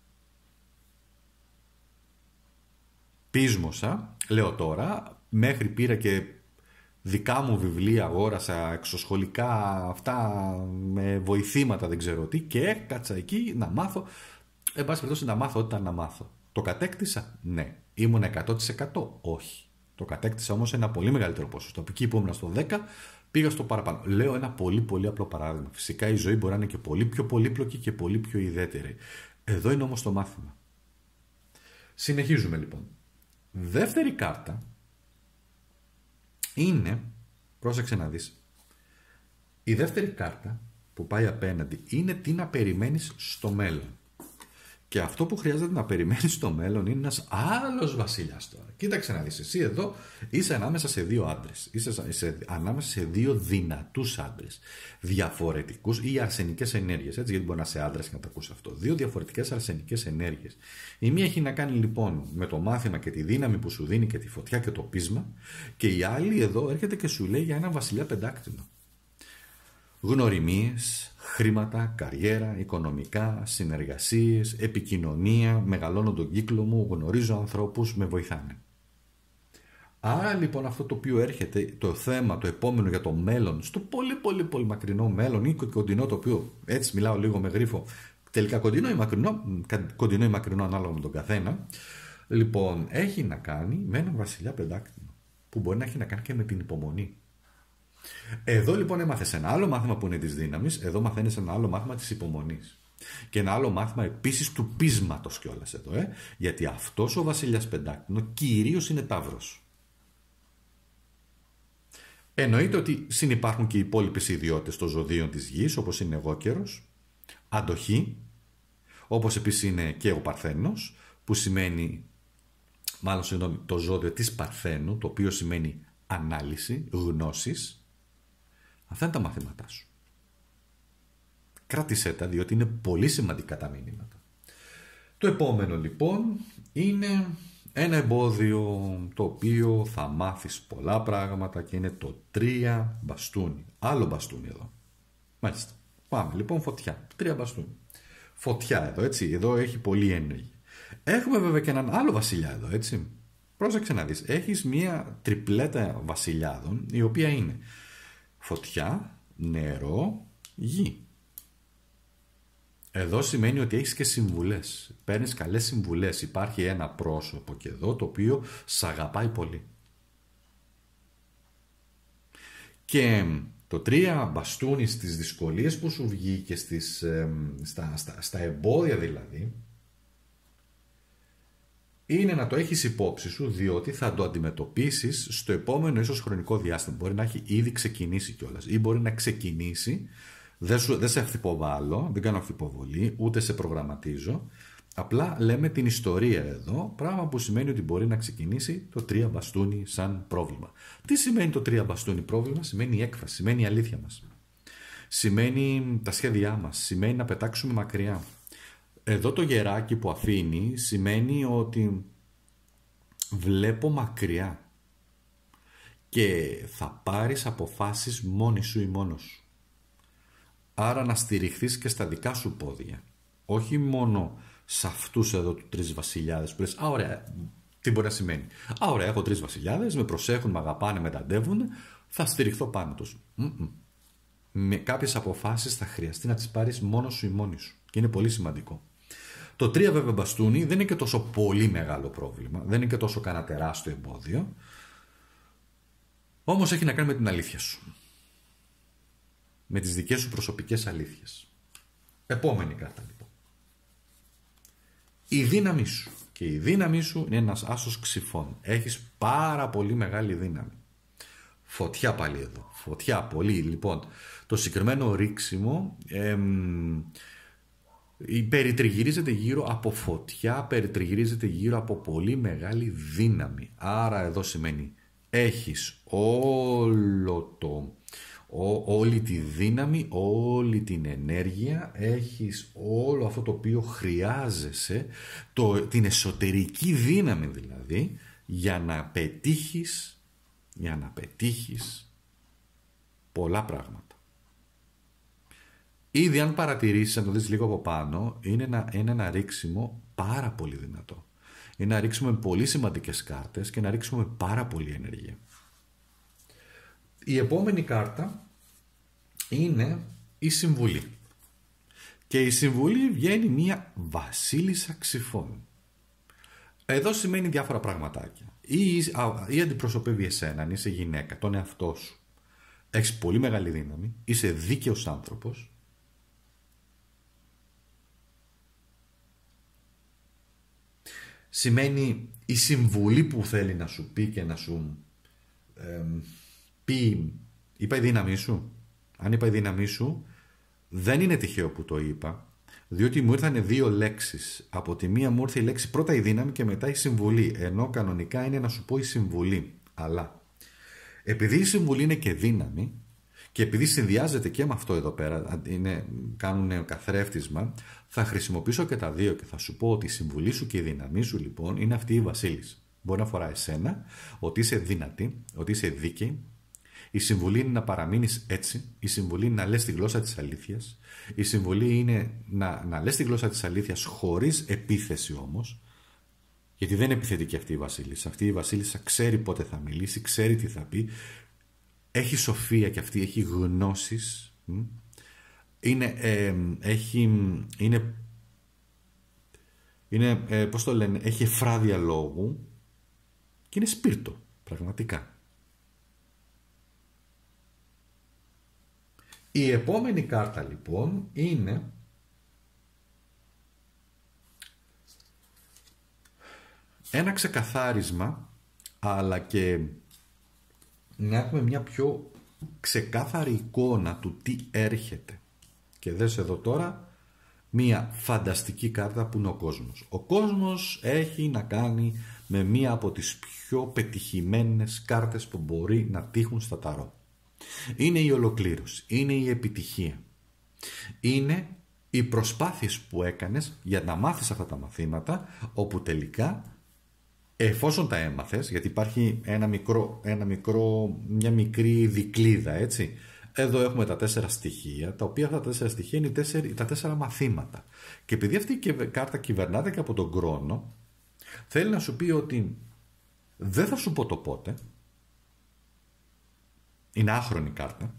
Πείσμωσα, λέω τώρα, μέχρι πήρα και δικά μου βιβλία, αγόρασα εξωσχολικά αυτά με βοηθήματα, δεν ξέρω τι, και έκατσα εκεί να μάθω, εν πάση περιπτώσει να μάθω ό,τι ήταν να μάθω. Το κατέκτησα? Ναι. Ήμουν εκατό τοις εκατό? Όχι. Το κατέκτησα όμως ένα πολύ μεγαλύτερο ποσοστό. Από εκεί που ήμουν στο δέκα πήγα στο παραπάνω. Λέω ένα πολύ πολύ απλό παράδειγμα. Φυσικά η ζωή μπορεί να είναι και πολύ πιο πολύπλοκη και πολύ πιο ιδιαίτερη. Εδώ είναι όμως το μάθημα. Συνεχίζουμε λοιπόν. Δεύτερη κάρτα είναι, πρόσεξε να δεις, η δεύτερη κάρτα που πάει απέναντι είναι τι να περιμένεις στο μέλλον. Και αυτό που χρειάζεται να περιμένεις στο μέλλον είναι ένας άλλος βασιλιάς τώρα. Κοίταξε να δεις, εσύ εδώ είσαι ανάμεσα σε δύο άντρες, είσαι σε, ανάμεσα σε δύο δυνατούς άντρες, διαφορετικούς, ή αρσενικές ενέργειες, έτσι, γιατί μπορεί να είσαι άντρας και να το ακούσει αυτό. Δύο διαφορετικές αρσενικές ενέργειες. Η μία έχει να κάνει λοιπόν με το μάθημα και τη δύναμη που σου δίνει και τη φωτιά και το πείσμα, και η άλλη εδώ έρχεται και σου λέει για ένα βασιλιά πεντάκτηνο. Γνωριμίες, χρήματα, καριέρα, οικονομικά, συνεργασίες, επικοινωνία, μεγαλώνω τον κύκλο μου, γνωρίζω ανθρώπους, με βοηθάνε. Άρα λοιπόν αυτό το οποίο έρχεται, το θέμα, το επόμενο για το μέλλον, στο πολύ πολύ πολύ μακρινό μέλλον ή κοντινό, το οποίο έτσι μιλάω λίγο με γρίφο, τελικά κοντινό ή μακρινό, κοντινό ή μακρινό ανάλογα με τον καθένα, λοιπόν έχει να κάνει με έναν βασιλιά πεντάκτηνο, που μπορεί να έχει να κάνει και με την υπομονή. Εδώ λοιπόν έμαθες ένα άλλο μάθημα που είναι της δύναμης, εδώ μαθαίνεις ένα άλλο μάθημα της υπομονής. Και ένα άλλο μάθημα επίσης του πείσματος κιόλας εδώ, ε? γιατί αυτός ο βασιλιάς πεντάκτηνο κυρίως είναι ταύρος. Εννοείται ότι συνυπάρχουν και οι υπόλοιπες ιδιότητες των ζωδίων της γης, όπως είναι εγώ καιρος, αντοχή, όπως επίσης είναι και ο Παρθένος, που σημαίνει, μάλλον συγγνώμη, το ζώδιο της Παρθένου, το οποίο σημαίνει ανάλυση, γνώσεις. Αυτά είναι τα μαθήματά σου. Κράτησέ τα, διότι είναι πολύ σημαντικά τα μηνύματα. Το επόμενο λοιπόν είναι ένα εμπόδιο το οποίο θα μάθεις πολλά πράγματα και είναι το τρία μπαστούνι. Άλλο μπαστούνι εδώ. Μάλιστα. Πάμε λοιπόν, φωτιά. Τρία μπαστούνι. Φωτιά εδώ, έτσι. Εδώ έχει πολύ ένεργη. Έχουμε βέβαια και έναν άλλο βασιλιά εδώ, έτσι. Πρόσεξε να δεις. Έχεις μία τριπλέτα βασιλιάδων, η οποία είναι φωτιά, νερό, γη. Εδώ σημαίνει ότι έχεις και συμβουλές. Παίρνεις καλές συμβουλές. Υπάρχει ένα πρόσωπο και εδώ το οποίο σ' αγαπάει πολύ. Και το τρία μπαστούνι στις δυσκολίες που σου βγήκε, στις, ε, στα, στα, στα εμπόδια δηλαδή, είναι να το έχεις υπόψη σου, διότι θα το αντιμετωπίσεις στο επόμενο ίσως χρονικό διάστημα. Μπορεί να έχει ήδη ξεκινήσει κιόλας ή μπορεί να ξεκινήσει. Δεν, σου, δεν σε αυθυποβάλλω, δεν κάνω αυθυποβολή, ούτε σε προγραμματίζω. Απλά λέμε την ιστορία εδώ, πράγμα που σημαίνει ότι μπορεί να ξεκινήσει το τρία μπαστούνι σαν πρόβλημα. Τι σημαίνει το τρία μπαστούνι πρόβλημα? Σημαίνει η έκφραση, σημαίνει η αλήθεια μας. Σημαίνει τα σχέδιά μας, σημαίνει να πετάξουμε μακριά. Εδώ το γεράκι που αφήνει σημαίνει ότι βλέπω μακριά και θα πάρεις αποφάσεις μόνη σου ή μόνος σου. Άρα να στηριχθείς και στα δικά σου πόδια. Όχι μόνο σε αυτούς εδώ του τρεις βασιλιάδες που λες, α ωραία, τι μπορεί να σημαίνει? Α ωραία, έχω τρεις βασιλιάδες, με προσέχουν, με αγαπάνε, με ταντεύουν, θα στηριχθώ πάνω τους. Mm-mm. Με κάποιες αποφάσεις θα χρειαστεί να τις πάρεις μόνος σου ή μόνη σου. Και είναι πολύ σημαντικό. Το τρία βέβαια μπαστούνι δεν είναι και τόσο πολύ μεγάλο πρόβλημα, δεν είναι και τόσο κανένα τεράστιο εμπόδιο, όμως έχει να κάνει με την αλήθεια σου. Με τις δικές σου προσωπικές αλήθειες. Επόμενη κάρτα λοιπόν. Η δύναμή σου. Και η δύναμη σου είναι ένας άσος ξυφών. Έχεις πάρα πολύ μεγάλη δύναμη. Φωτιά πάλι εδώ. Φωτιά πολύ. Λοιπόν, το συγκεκριμένο ρίξιμο εμ, περιτριγυρίζεται γύρω από φωτιά, περιτριγυρίζεται γύρω από πολύ μεγάλη δύναμη. Άρα εδώ σημαίνει έχεις όλο το, ό, όλη τη δύναμη, όλη την ενέργεια, έχεις όλο αυτό το οποίο χρειάζεσαι, το, την εσωτερική δύναμη δηλαδή, για να πετύχεις, για να πετύχεις πολλά πράγματα. Ήδη αν παρατηρήσεις, αν το δεις λίγο από πάνω, είναι ένα, είναι ένα ρίξιμο πάρα πολύ δυνατό. Είναι ένα ρίξιμο με πολύ σημαντικές κάρτες και ένα ρίξιμο με πάρα πολύ ενέργεια. Η επόμενη κάρτα είναι η συμβουλή. Και η συμβουλή βγαίνει μια βασίλισσα ξυφών. Εδώ σημαίνει διάφορα πραγματάκια. Ή, ή αντιπροσωπεύει εσένα, αν είσαι γυναίκα, τον εαυτό σου. Έχεις πολύ μεγάλη δύναμη, είσαι δίκαιος άνθρωπος. Σημαίνει η συμβουλή που θέλει να σου πει και να σου ε, πει, είπα η δύναμή σου. Αν είπα η δύναμή σου, δεν είναι τυχαίο που το είπα, διότι μου ήρθαν δύο λέξεις. Από τη μία μου ήρθε η λέξη πρώτα η δύναμη και μετά η συμβουλή, ενώ κανονικά είναι να σου πω η συμβουλή. Αλλά επειδή η συμβουλή είναι και δύναμη και επειδή συνδυάζεται και με αυτό εδώ πέρα, είναι, κάνουν καθρέφτισμα, θα χρησιμοποιήσω και τα δύο και θα σου πω ότι η συμβουλή σου και η δύναμή σου λοιπόν είναι αυτή η βασίλισσα. Μπορεί να αφορά εσένα, ότι είσαι δυνατή, ότι είσαι δίκαιη. Η συμβουλή είναι να παραμείνεις έτσι. Η συμβουλή είναι να λες τη γλώσσα της αλήθειας. Η συμβουλή είναι να, να λες τη γλώσσα της αλήθειας χωρίς επίθεση όμως. Γιατί δεν είναι επιθετική αυτή η βασίλισσα. Αυτή η βασίλισσα ξέρει πότε θα μιλήσει, ξέρει τι θα πει. Έχει σοφία και αυτή, έχει γνώσεις. Είναι, ε, έχει, είναι, είναι ε, πώς το λένε, έχει εφράδια λόγου και είναι σπίρτο, πραγματικά. Η επόμενη κάρτα λοιπόν είναι ένα ξεκαθάρισμα, αλλά και να έχουμε μια πιο ξεκάθαρη εικόνα του τι έρχεται. Και δες εδώ τώρα μια φανταστική κάρτα που είναι ο κόσμος. Ο κόσμος έχει να κάνει με μια από τις πιο πετυχημένες κάρτες που μπορεί να τύχουν στα ταρό. Είναι η ολοκλήρωση, είναι η επιτυχία. Είναι οι προσπάθειες που έκανες για να μάθεις αυτά τα μαθήματα, όπου τελικά, εφόσον τα έμαθες, γιατί υπάρχει ένα μικρό, ένα μικρό, μια μικρή δικλίδα, έτσι. Εδώ έχουμε τα τέσσερα στοιχεία, τα οποία αυτά τα τέσσερα στοιχεία είναι οι τέσσερα, τα τέσσερα μαθήματα. Και επειδή αυτή η κάρτα κυβερνάται και από τον χρόνο, θέλει να σου πει ότι δεν θα σου πω το πότε. Είναι άχρονη κάρτα.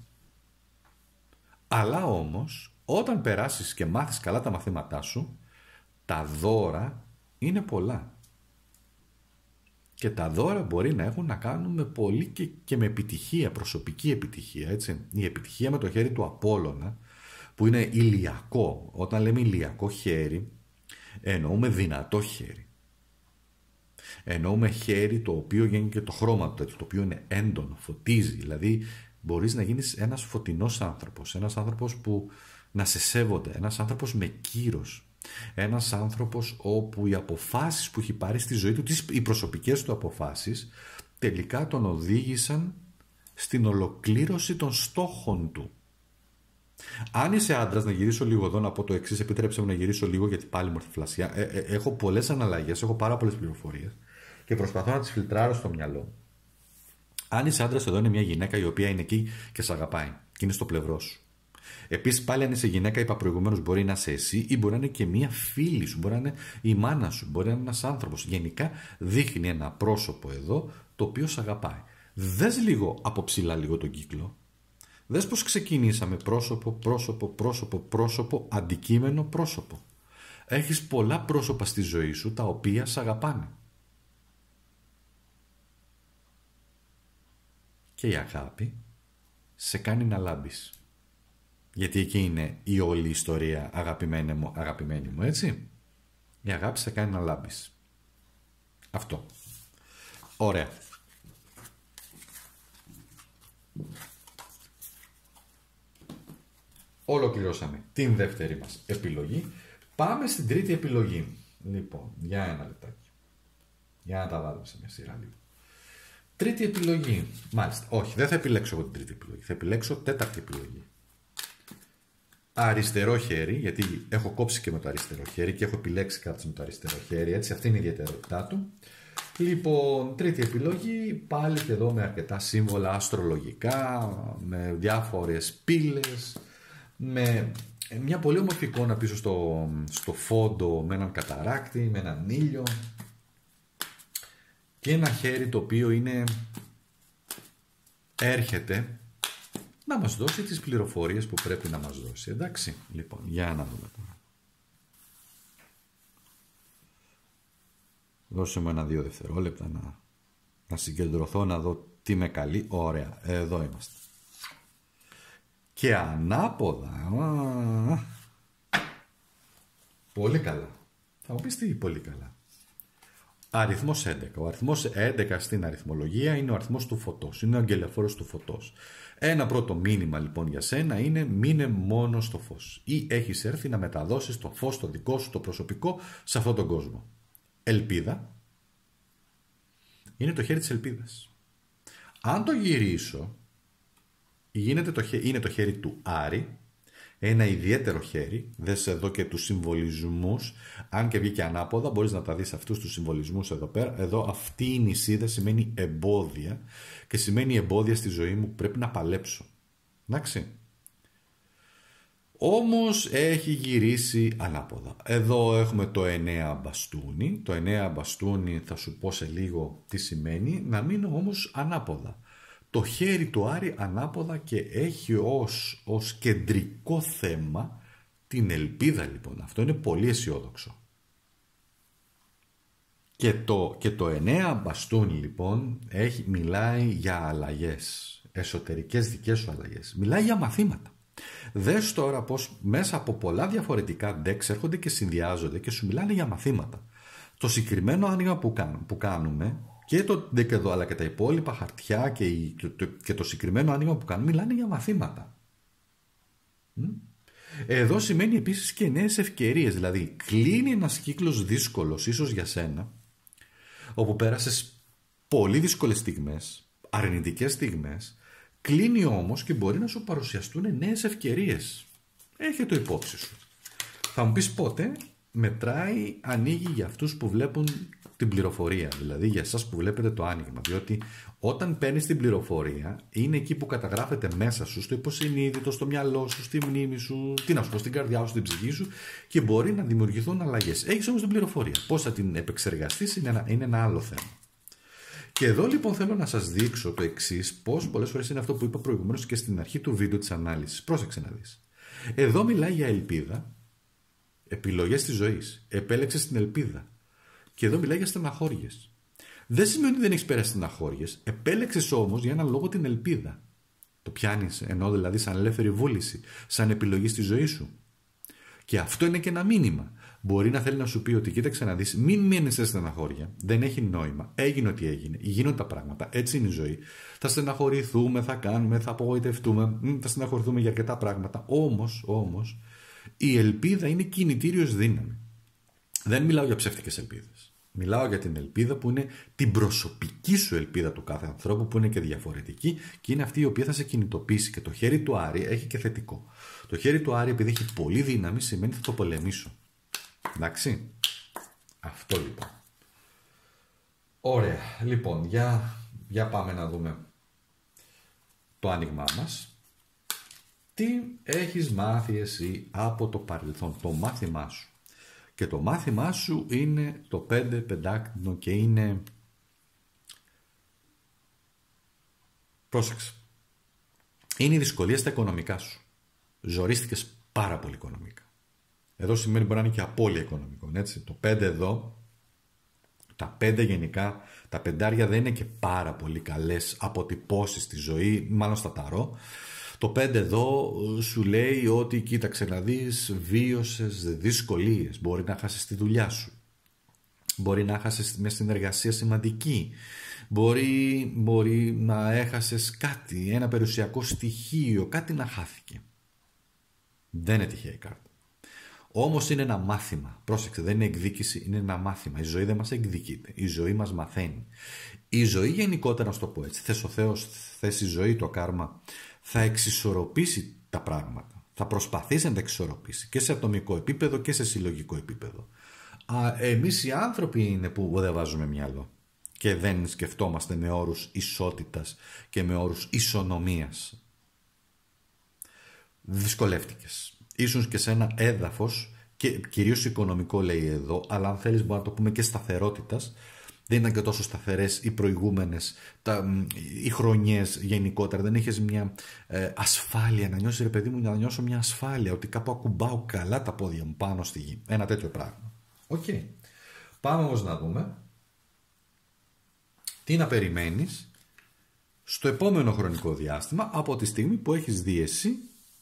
Αλλά όμως, όταν περάσεις και μάθεις καλά τα μαθήματά σου, τα δώρα είναι πολλά. Και τα δώρα μπορεί να έχουν να κάνουν με πολύ και, και με επιτυχία, προσωπική επιτυχία, έτσι. Η επιτυχία με το χέρι του Απόλλωνα, που είναι ηλιακό. Όταν λέμε ηλιακό χέρι, εννοούμε δυνατό χέρι. Εννοούμε χέρι το οποίο γίνει και το χρώμα του, το οποίο είναι έντονο, φωτίζει. Δηλαδή μπορείς να γίνεις ένας φωτεινός άνθρωπος, ένας άνθρωπος που να σε σέβονται, ένας άνθρωπος με κύρος, ένας άνθρωπος όπου οι αποφάσεις που έχει πάρει στη ζωή του, οι προσωπικές του αποφάσεις, τελικά τον οδήγησαν στην ολοκλήρωση των στόχων του. Αν είσαι άντρας, να γυρίσω λίγο εδώ να πω το εξής, επιτρέψτε μου να γυρίσω λίγο γιατί πάλι μου έρθει φλασιά. Ε, ε, έχω πολλές αναλλαγές, έχω πάρα πολλές πληροφορίες και προσπαθώ να τις φιλτράρω στο μυαλό. Αν είσαι άντρας, εδώ είναι μια γυναίκα η οποία είναι εκεί και σε αγαπάει και είναι στο πλευρό σου. Επίσης, πάλι αν είσαι γυναίκα, είπα προηγουμένως, μπορεί να είσαι εσύ ή μπορεί να είναι και μια φίλη σου, μπορεί να είναι η μάνα σου, μπορεί να είναι ένας άνθρωπος. Γενικά δείχνει ένα πρόσωπο εδώ το οποίο σε αγαπάει. Δες λίγο από ψηλά λίγο τον κύκλο. Δες πως ξεκινήσαμε πρόσωπο, πρόσωπο, πρόσωπο, πρόσωπο, αντικείμενο, πρόσωπο. Έχεις πολλά πρόσωπα στη ζωή σου τα οποία σε αγαπάνε. Και η αγάπη σε κάνει να λάμπεις. Γιατί εκεί είναι η όλη ιστορία, αγαπημένη μου, αγαπημένη μου, έτσι. Η αγάπη σε κάνει να λάμπεις. Αυτό. Ωραία. Ολοκληρώσαμε την δεύτερη μας επιλογή. Πάμε στην τρίτη επιλογή. Λοιπόν, για ένα λεπτάκι. Για να τα βάλουμε σε μια σειρά λίγο. Τρίτη επιλογή. Μάλιστα. Όχι, δεν θα επιλέξω εγώ την τρίτη επιλογή. Θα επιλέξω τέταρτη επιλογή. Αριστερό χέρι, γιατί έχω κόψει και με το αριστερό χέρι και έχω επιλέξει κάτι με το αριστερό χέρι. Έτσι, αυτή είναι η ιδιαιτερότητά του. Λοιπόν, τρίτη επιλογή, πάλι και εδώ με αρκετά σύμβολα αστρολογικά, με διάφορες πύλες, με μια πολύ όμορφη εικόνα πίσω στο, στο φόντο, με έναν καταράκτη, με έναν ήλιο και ένα χέρι το οποίο είναι, έρχεται να μας δώσει τις πληροφορίες που πρέπει να μας δώσει. Εντάξει, λοιπόν, για να δούμε τώρα. Δώσε μου ένα-δύο δευτερόλεπτα να, να συγκεντρωθώ, να δω τι με καλεί. Ωραία, εδώ είμαστε. Και ανάποδα. Α, πολύ καλά. Θα μου πεις τι πολύ καλά. Αριθμός έντεκα. Ο αριθμός έντεκα στην αριθμολογία είναι ο αριθμός του φωτός. Είναι ο αγγελιοφόρος του φωτός. Ένα πρώτο μήνυμα λοιπόν για σένα είναι μείνε μόνο στο φως. Ή έχεις έρθει να μεταδώσεις το φως το δικό σου, το προσωπικό, σε αυτόν τον κόσμο. Ελπίδα. Είναι το χέρι της ελπίδας. Αν το γυρίσω, γίνεται το, είναι το χέρι του Άρη. Ένα ιδιαίτερο χέρι. Δες εδώ και τους συμβολισμούς. Αν και βγήκε ανάποδα, μπορείς να τα δεις αυτούς τους συμβολισμούς εδώ πέρα. Εδώ αυτή η νησίδα σημαίνει εμπόδια και σημαίνει εμπόδια στη ζωή μου που πρέπει να παλέψω. Εντάξει. Όμως έχει γυρίσει ανάποδα. Εδώ έχουμε το εννέα μπαστούνι. Το εννέα μπαστούνι θα σου πω σε λίγο τι σημαίνει. Να μείνω όμως ανάποδα. Το χέρι του Άρη ανάποδα και έχει ως, ως κεντρικό θέμα την ελπίδα λοιπόν. Αυτό είναι πολύ αισιόδοξο. Και το, και το εννέα μπαστούνι λοιπόν έχει, μιλάει για αλλαγές. Εσωτερικές δικές σου αλλαγές. Μιλάει για μαθήματα. Δες τώρα πως μέσα από πολλά διαφορετικά decks έρχονται και συνδυάζονται και σου μιλάνε για μαθήματα. Το συγκεκριμένο άνοιγμα που, κάνουμε, που κάνουμε και το deck εδώ αλλά και τα υπόλοιπα χαρτιά και, το, το, και το συγκεκριμένο άνοιγμα που κάνουμε μιλάνε για μαθήματα. Εδώ σημαίνει επίσης και νέες ευκαιρίες. Δηλαδή κλείνει ένας κύκλος δύσκολος ίσως για σένα όπου πέρασες πολύ δύσκολες στιγμές, αρνητικές στιγμές. Κλείνει όμως και μπορεί να σου παρουσιαστούν νέες ευκαιρίες. Έχει το υπόψη σου. Θα μου πεις πότε. Μετράει, ανοίγει για αυτούς που βλέπουν την πληροφορία. Δηλαδή για εσάς που βλέπετε το άνοιγμα. Διότι όταν παίρνεις την πληροφορία είναι εκεί που καταγράφεται μέσα σου, στο υποσυνείδητο, στο μυαλό σου, στη μνήμη σου, τι να σου πω, στην καρδιά σου, στην ψυχή σου και μπορεί να δημιουργηθούν αλλαγές. Έχεις όμως την πληροφορία. Πώς θα την επεξεργαστείς είναι ένα, είναι ένα άλλο θέμα. Και εδώ λοιπόν θέλω να σας δείξω το εξής, πώς πολλές φορές είναι αυτό που είπα προηγουμένως και στην αρχή του βίντεο της ανάλυσης. Πρόσεξε να δεις. Εδώ μιλάει για ελπίδα, επιλογές της ζωής. Επέλεξες την ελπίδα. Και εδώ μιλάει για στεναχώριες. Δεν σημαίνει ότι δεν έχεις πέρασει στεναχώριες. Επέλεξες όμως για έναν λόγο την ελπίδα. Το πιάνεις, ενώ δηλαδή σαν ελεύθερη βούληση, σαν επιλογή στη ζωή σου. Και αυτό είναι και ένα μήνυμα. Μπορεί να θέλει να σου πει ότι κοίταξε να δεις, μην μείνεις σε στεναχώρια. Δεν έχει νόημα. Έγινε ό,τι έγινε. Γίνονται τα πράγματα. Έτσι είναι η ζωή. Θα στεναχωρηθούμε, θα κάνουμε, θα απογοητευτούμε, θα στεναχωρηθούμε για αρκετά πράγματα. Όμως, όμως, η ελπίδα είναι κινητήριος δύναμη. Δεν μιλάω για ψεύτικες ελπίδες. Μιλάω για την ελπίδα που είναι την προσωπική σου ελπίδα του κάθε ανθρώπου που είναι και διαφορετική και είναι αυτή η οποία θα σε κινητοποιήσει. Και το χέρι του Άρη έχει και θετικό. Το χέρι του Άρη επειδή έχει πολύ δύναμη σημαίνει θα το πολεμήσω. Εντάξει. Αυτό λοιπόν. Ωραία. Λοιπόν, για, για πάμε να δούμε το άνοιγμά μας. Τι έχεις μάθει εσύ από το παρελθόν, το μάθημά σου. Και το μάθημά σου είναι το πέντε πεντάκτηνο και είναι... Πρόσεξε. Είναι η δυσκολία στα οικονομικά σου. Ζορίστηκες πάρα πολύ οικονομικά. Εδώ σημαίνει μπορεί να είναι και απώλεια οικονομικών, έτσι. Το πέντε εδώ, τα πέντε γενικά, τα πεντάρια δεν είναι και πάρα πολύ καλές αποτυπώσεις στη ζωή, μάλλον στα ταρό. Το πέντε εδώ σου λέει ότι κοίταξε να δεις, βίωσες δυσκολίες, μπορεί να χάσεις τη δουλειά σου. Μπορεί να έχασες μια συνεργασία σημαντική. Μπορεί, μπορεί να έχασες κάτι, ένα περιουσιακό στοιχείο, κάτι να χάθηκε. Δεν είναι τυχαία η κάρτα. Όμως είναι ένα μάθημα. Πρόσεξε, δεν είναι εκδίκηση, είναι ένα μάθημα. Η ζωή δεν μας εκδικείται. Η ζωή μας μαθαίνει. Η ζωή γενικότερα, να το πω έτσι, θες ο Θεός, θες η ζωή, το κάρμα, θα εξισορροπήσει τα πράγματα. Θα προσπαθήσει να τα εξισορροπήσει και σε ατομικό επίπεδο και σε συλλογικό επίπεδο. Α, εμείς οι άνθρωποι είναι που δεν βάζουμε μυαλό και δεν σκεφτόμαστε με όρους ισότητας και με όρους ισονομίας. Δυσκολεύτηκες. Ίσως και σε ένα έδαφος, και κυρίως οικονομικό λέει εδώ, αλλά αν θέλεις μπορούμε να το πούμε και σταθερότητας. Δεν ήταν και τόσο σταθερές οι προηγούμενες, τα, οι χρονιές γενικότερα. Δεν είχες μια ε, ασφάλεια, να νιώσεις, ρε παιδί μου, να νιώσω μια ασφάλεια, ότι κάπου ακουμπάω καλά τα πόδια μου πάνω στη γη. Ένα τέτοιο πράγμα. Οκ. Okay. Πάμε όμως να δούμε τι να περιμένεις στο επόμενο χρονικό διάστημα από τη στιγμή που έχεις δει εσύ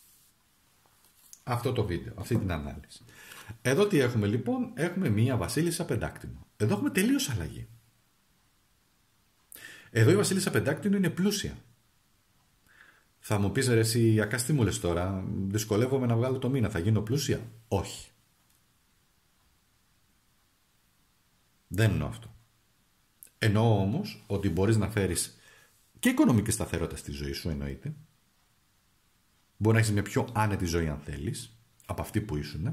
αυτό το βίντεο, αυτή την ανάλυση. Εδώ τι έχουμε λοιπόν? Έχουμε μία βασίλισσα πεντάκτηνο. Εδώ έχουμε τελείως αλλαγή. Εδώ η βασίλισσα πεντάκτηνο είναι πλούσια. Θα μου πεις, ρε εσύ Ακάς, τι μου λες τώρα? Δυσκολεύομαι να βγάλω το μήνα, θα γίνω πλούσια? Όχι. Δεν εννοώ αυτό. Εννοώ όμως ότι μπορείς να φέρεις και οικονομική σταθερότητα στη ζωή σου, εννοείται. Μπορεί να έχεις μια πιο άνετη ζωή αν θέλεις, από αυτή που ήσουν.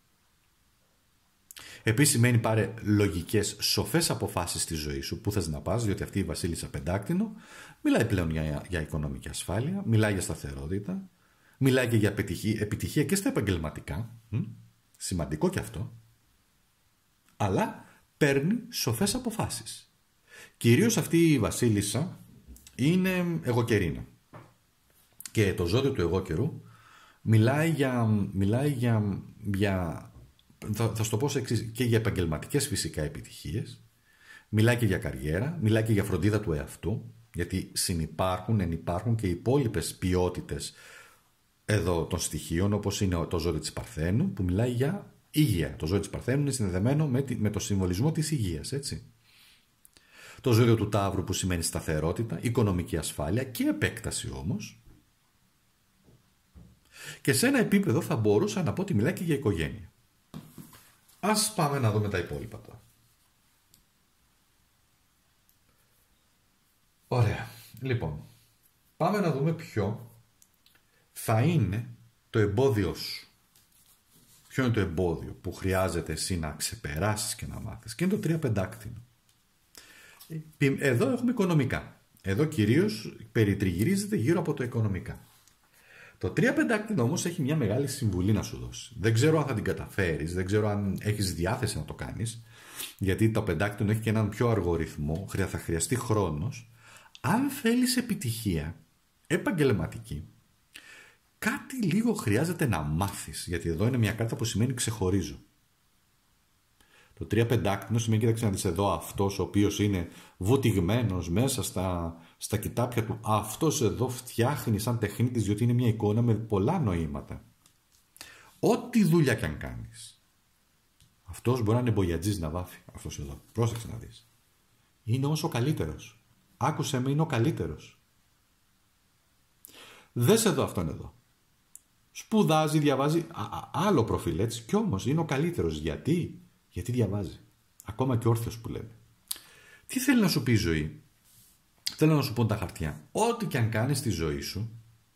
Επίσης σημαίνει πάρε λογικές, σοφές αποφάσεις στη ζωή σου, που θες να πας, διότι αυτή η βασίλισσα πεντάκτηνο μιλάει πλέον για, για οικονομική ασφάλεια, μιλάει για σταθερότητα, μιλάει και για επιτυχία, επιτυχία και στα επαγγελματικά, μ, σημαντικό και αυτό, αλλά παίρνει σοφές αποφάσεις. Κυρίως αυτή η βασίλισσα είναι εγωκερίνα. Και το ζώδιο του εγώκερου μιλάει για, μιλάει για, για θα, θα σου το πω σε εξής, και για επαγγελματικές φυσικά επιτυχίες, μιλάει και για καριέρα, μιλάει και για φροντίδα του εαυτού, γιατί συνυπάρχουν, ενυπάρχουν και οι υπόλοιπες ποιότητες εδώ των στοιχείων, όπως είναι το ζώδιο της Παρθένου, που μιλάει για υγεία. Το ζώδιο της Παρθένου είναι συνδεδεμένο με, με το συμβολισμό της υγείας, έτσι. Το ζώδιο του Ταύρου που σημαίνει σταθερότητα, οικονομική ασφάλεια και επέκταση όμως. Και σε ένα επίπεδο θα μπορούσα να πω ότι μιλάει και για οικογένεια. Ας πάμε να δούμε τα υπόλοιπα τώρα. Ωραία. Λοιπόν, πάμε να δούμε ποιο θα είναι το εμπόδιο σου. Ποιο είναι το εμπόδιο που χρειάζεται εσύ να ξεπεράσεις και να μάθεις. Και είναι το τρία πεντάκτηνο. Εδώ έχουμε οικονομικά. Εδώ κυρίως περιτριγυρίζεται γύρω από το οικονομικά. Το τρία πεντάκτηνο όμως έχει μια μεγάλη συμβουλή να σου δώσει. Δεν ξέρω αν θα την καταφέρεις, δεν ξέρω αν έχεις διάθεση να το κάνεις, γιατί το πεντάκτηνο έχει και έναν πιο αργό ρυθμό, θα χρειαστεί χρόνος. Αν θέλεις επιτυχία επαγγελματική, κάτι λίγο χρειάζεται να μάθεις, γιατί εδώ είναι μια κάρτα που σημαίνει ξεχωρίζω. Το τρία πεντάκτηνο σημαίνει, κοίταξε να δεις εδώ, αυτός ο οποίος είναι βουτυγμένος μέσα στα, στα κοιτάπια του, αυτός εδώ φτιάχνει σαν τεχνίτης, διότι είναι μια εικόνα με πολλά νοήματα. Ό,τι δουλειά κι αν κάνεις. Αυτός μπορεί να είναι μπογιατζής να βάφει, αυτός εδώ. Πρόσεξε να δεις. Είναι όμως ο καλύτερος. Άκουσε με, είναι ο καλύτερος. Δες εδώ αυτόν εδώ. Σπουδάζει, διαβάζει, α, α, άλλο προφίλ έτσι, κι όμως είναι ο καλύτερος. Γιατί? Γιατί διαβάζει. Ακόμα και όρθιος που λέμε. Τι θέλει να σου πει η ζωή? Θέλω να σου πω τα χαρτιά. Ό,τι και αν κάνεις στη ζωή σου,